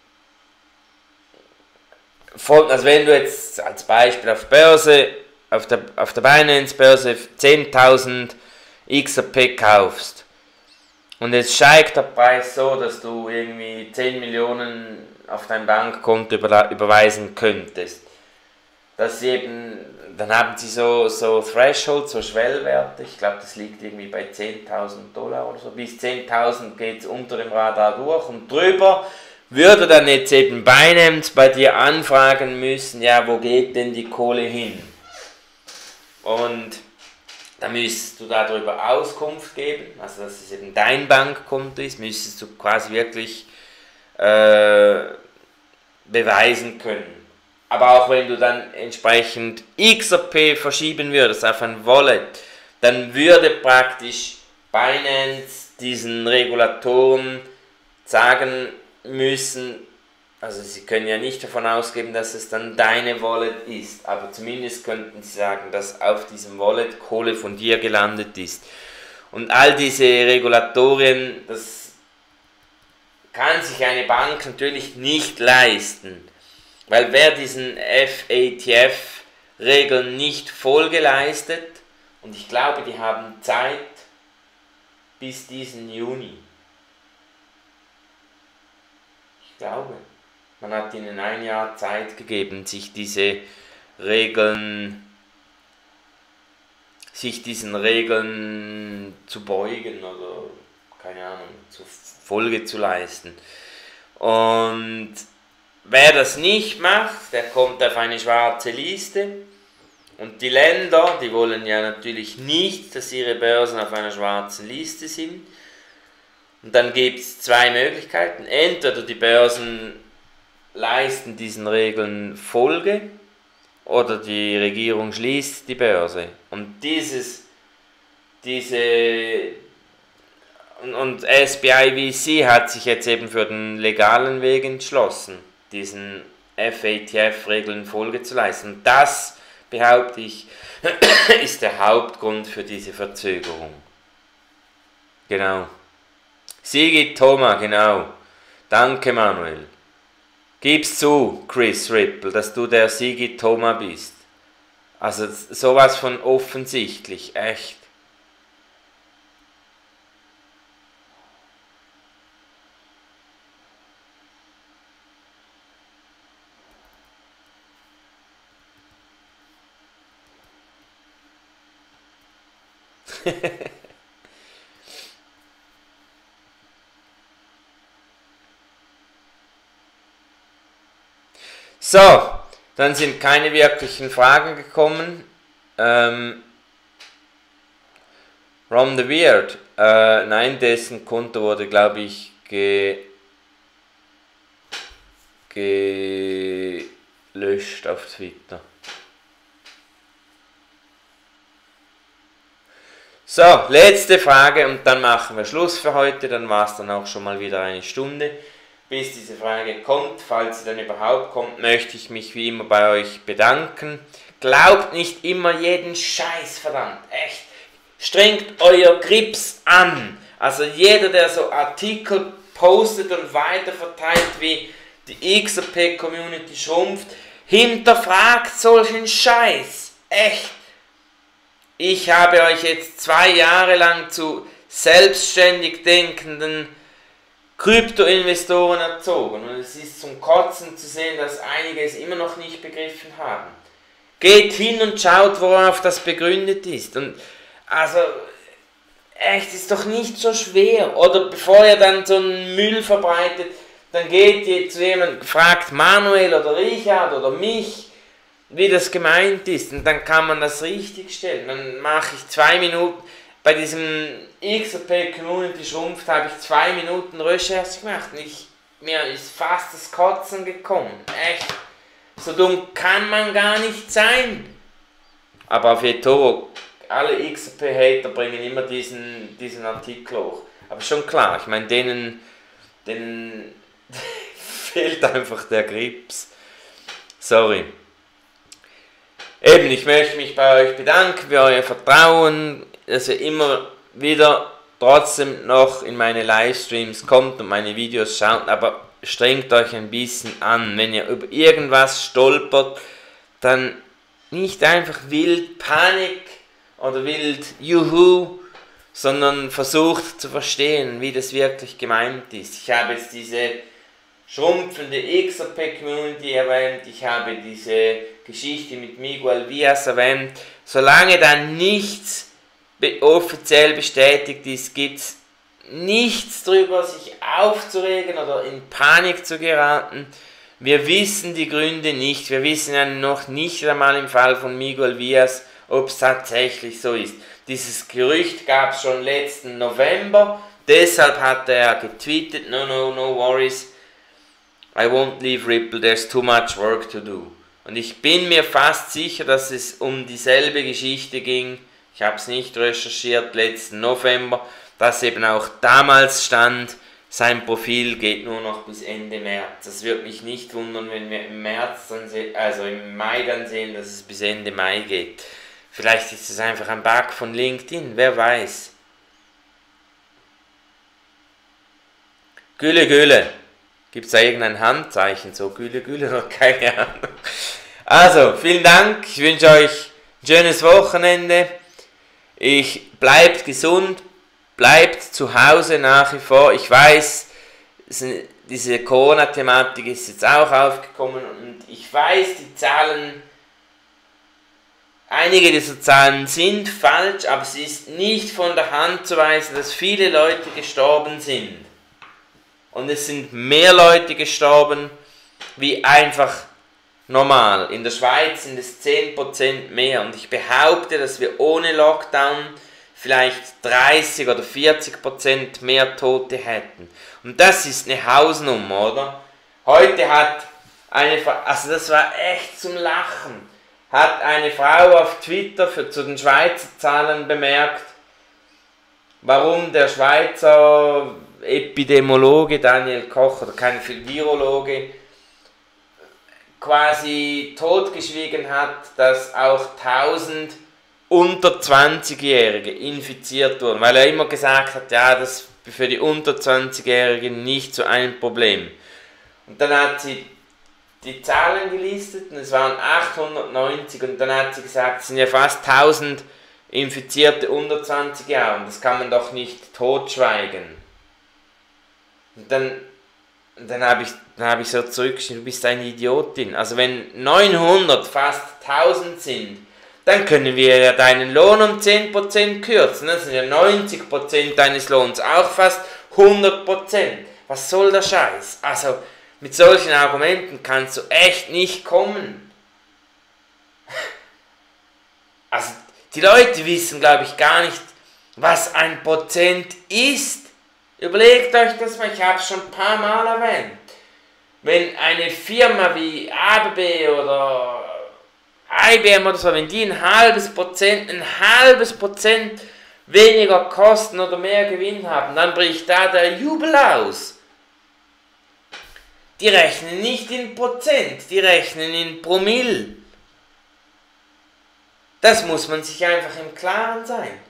also wenn du jetzt als Beispiel auf Börse, auf der Binance Börse 10.000 XRP kaufst, und jetzt steigt der Preis so, dass du irgendwie 10 Millionen auf dein Bankkonto überweisen könntest. Dass eben, dann haben sie so Threshold, so Schwellwerte, ich glaube das liegt irgendwie bei $10.000 oder so, bis 10.000 geht es unter dem Radar durch, und drüber würde dann jetzt eben Binance bei dir anfragen müssen, ja, wo geht denn die Kohle hin? Und da müsstest du darüber Auskunft geben, also dass es eben dein Bankkonto ist, müsstest du quasi wirklich beweisen können. aber auch wenn du dann entsprechend XRP verschieben würdest auf ein Wallet, dann würde praktisch Binance diesen Regulatoren sagen müssen, also sie können ja nicht davon ausgehen, dass es dann deine Wallet ist, aber zumindest könnten sie sagen, dass auf diesem Wallet Kohle von dir gelandet ist. Und all diese Regulatorien, das kann sich eine Bank natürlich nicht leisten, weil wer diesen FATF-Regeln nicht Folge leistet, und ich glaube, die haben Zeit bis diesen Juni. Ich glaube, man hat ihnen ein Jahr Zeit gegeben, sich diesen Regeln zu beugen oder, keine Ahnung, zu Folge zu leisten. Und wer das nicht macht, der kommt auf eine schwarze Liste. Und die Länder, die wollen ja natürlich nicht, dass ihre Börsen auf einer schwarzen Liste sind. Und dann gibt es zwei Möglichkeiten. Entweder die Börsen leisten diesen Regeln Folge oder die Regierung schließt die Börse. Und und SBI VC hat sich jetzt eben für den legalen Weg entschlossen, diesen FATF-Regeln Folge zu leisten. Und das, behaupte ich, ist der Hauptgrund für diese Verzögerung. Genau. Sigrid Thoma, genau. Danke, Manuel. Gib's zu, Chris Ripple, dass du der Sigrid Thoma bist. Also sowas von offensichtlich, echt. So, dann sind keine wirklichen Fragen gekommen. Ron the Weird, nein, dessen Konto wurde, glaube ich, gelöscht auf Twitter. So, letzte Frage und dann machen wir Schluss für heute, dann war es dann auch schon mal wieder eine Stunde. Bis diese Frage kommt, falls sie dann überhaupt kommt, möchte ich mich wie immer bei euch bedanken. Glaubt nicht immer jeden Scheiß, verdammt, echt. Strengt euer Grips an. Also jeder, der so Artikel postet und weiterverteilt, wie die XRP-Community schrumpft, hinterfragt solchen Scheiß. Echt. Ich habe euch jetzt 2 Jahre lang zu selbstständig denkenden Kryptoinvestoren erzogen und es ist zum Kotzen zu sehen, dass einige es immer noch nicht begriffen haben. Geht hin und schaut, worauf das begründet ist. Und also, echt, ist doch nicht so schwer. Oder bevor ihr dann so einen Müll verbreitet, dann geht ihr zu jemandem, fragt Manuel oder Richard oder mich, wie das gemeint ist. Und dann kann man das richtig stellen. Dann mache ich 2 Minuten, bei diesem XRP Community schrumpft, habe ich 2 Minuten Recherche gemacht. Und mir ist fast das Kotzen gekommen. Echt. So dumm kann man gar nicht sein. Aber auf eToro, alle XRP-Hater bringen immer diesen Artikel hoch. Aber schon klar, ich meine, denen fehlt einfach der Grips. Sorry. Eben, ich möchte mich bei euch bedanken für euer Vertrauen, dass ihr immer wieder trotzdem noch in meine Livestreams kommt und meine Videos schaut, aber strengt euch ein bisschen an. Wenn ihr über irgendwas stolpert, dann nicht einfach wild Panik oder wild Juhu, sondern versucht zu verstehen, wie das wirklich gemeint ist. Ich habe jetzt diese schrumpfende XRP-Community erwähnt, ich habe diese Geschichte mit Miguel Diaz erwähnt. Solange dann nichts offiziell bestätigt ist, gibt es nichts darüber, sich aufzuregen oder in Panik zu geraten. Wir wissen die Gründe nicht, wir wissen ja noch nicht einmal im Fall von Miguel Diaz, ob es tatsächlich so ist. Dieses Gerücht gab es schon letzten November, deshalb hat er getweetet, no worries, I won't leave Ripple, there's too much work to do. Und ich bin mir fast sicher, dass es um dieselbe Geschichte ging. Ich habe es nicht recherchiert, letzten November, dass eben auch damals stand, sein Profil geht nur noch bis Ende März. Das würde mich nicht wundern, wenn wir im März dann also im Mai dann sehen, dass es bis Ende Mai geht. Vielleicht ist es einfach ein Bug von LinkedIn, wer weiß. Gülle, Gülle. Gibt es da irgendein Handzeichen? So Gülle, Gülle, noch keine Ahnung. Also, vielen Dank. Ich wünsche euch ein schönes Wochenende. Bleibt gesund, bleibt zu Hause nach wie vor. Ich weiß, diese Corona-Thematik ist jetzt auch aufgekommen und ich weiß, die Zahlen, einige dieser Zahlen sind falsch, aber es ist nicht von der Hand zu weisen, dass viele Leute gestorben sind. Und es sind mehr Leute gestorben wie einfach normal. In der Schweiz sind es 10% mehr und ich behaupte, dass wir ohne Lockdown vielleicht 30 oder 40% mehr Tote hätten. Und das ist eine Hausnummer, oder? Heute hat also das war echt zum Lachen, hat eine Frau auf Twitter zu den Schweizer Zahlen bemerkt, warum der Schweizer Epidemiologe Daniel Koch, oder kein Virologe, quasi totgeschwiegen hat, dass auch 1000 unter 20-Jährige infiziert wurden, weil er immer gesagt hat, ja, das ist für die unter 20-Jährigen nicht so ein Problem. Und dann hat sie die Zahlen gelistet und es waren 890 und dann hat sie gesagt, es sind ja fast 1000 Infizierte unter 20 Jahren, das kann man doch nicht totschweigen. Und dann habe ich so zurückgeschrieben, du bist eine Idiotin. Also wenn 900 fast 1000 sind, dann können wir ja deinen Lohn um 10% kürzen. Das sind ja 90% deines Lohns, auch fast 100%. Was soll der Scheiß? Also mit solchen Argumenten kannst du echt nicht kommen. Also die Leute wissen, glaube ich, gar nicht, was ein Prozent ist. Überlegt euch das mal, ich habe es schon ein paar Mal erwähnt. Wenn eine Firma wie ABB oder IBM oder so, wenn die ein halbes Prozent weniger Kosten oder mehr Gewinn haben, dann bricht da der Jubel aus. Die rechnen nicht in Prozent, die rechnen in Promille. Das muss man sich einfach im Klaren sein.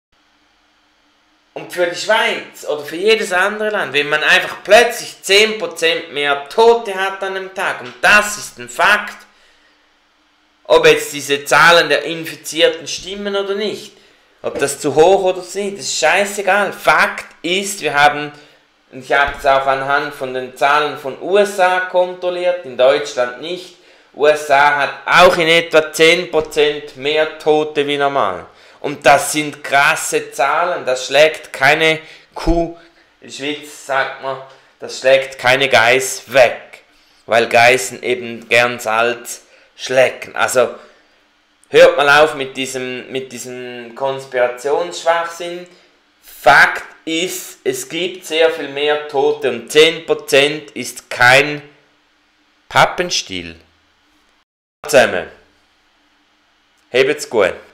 Und für die Schweiz oder für jedes andere Land, wenn man einfach plötzlich 10% mehr Tote hat an einem Tag, und das ist ein Fakt, ob jetzt diese Zahlen der Infizierten stimmen oder nicht, ob das zu hoch oder zu niedrig, das ist scheißegal. Fakt ist, ich habe es auch anhand von den Zahlen von USA kontrolliert, in Deutschland nicht. USA hat auch in etwa 10% mehr Tote wie normal. Und das sind krasse Zahlen, das schlägt keine Kuh, in der Schweiz sagt man, das schlägt keine Geiß weg, weil Geißen eben gern Salz schlecken. Also hört mal auf mit diesem Konspirationsschwachsinn. Fakt ist, es gibt sehr viel mehr Tote und 10% ist kein Pappenstiel. Zusammen, habt's gut.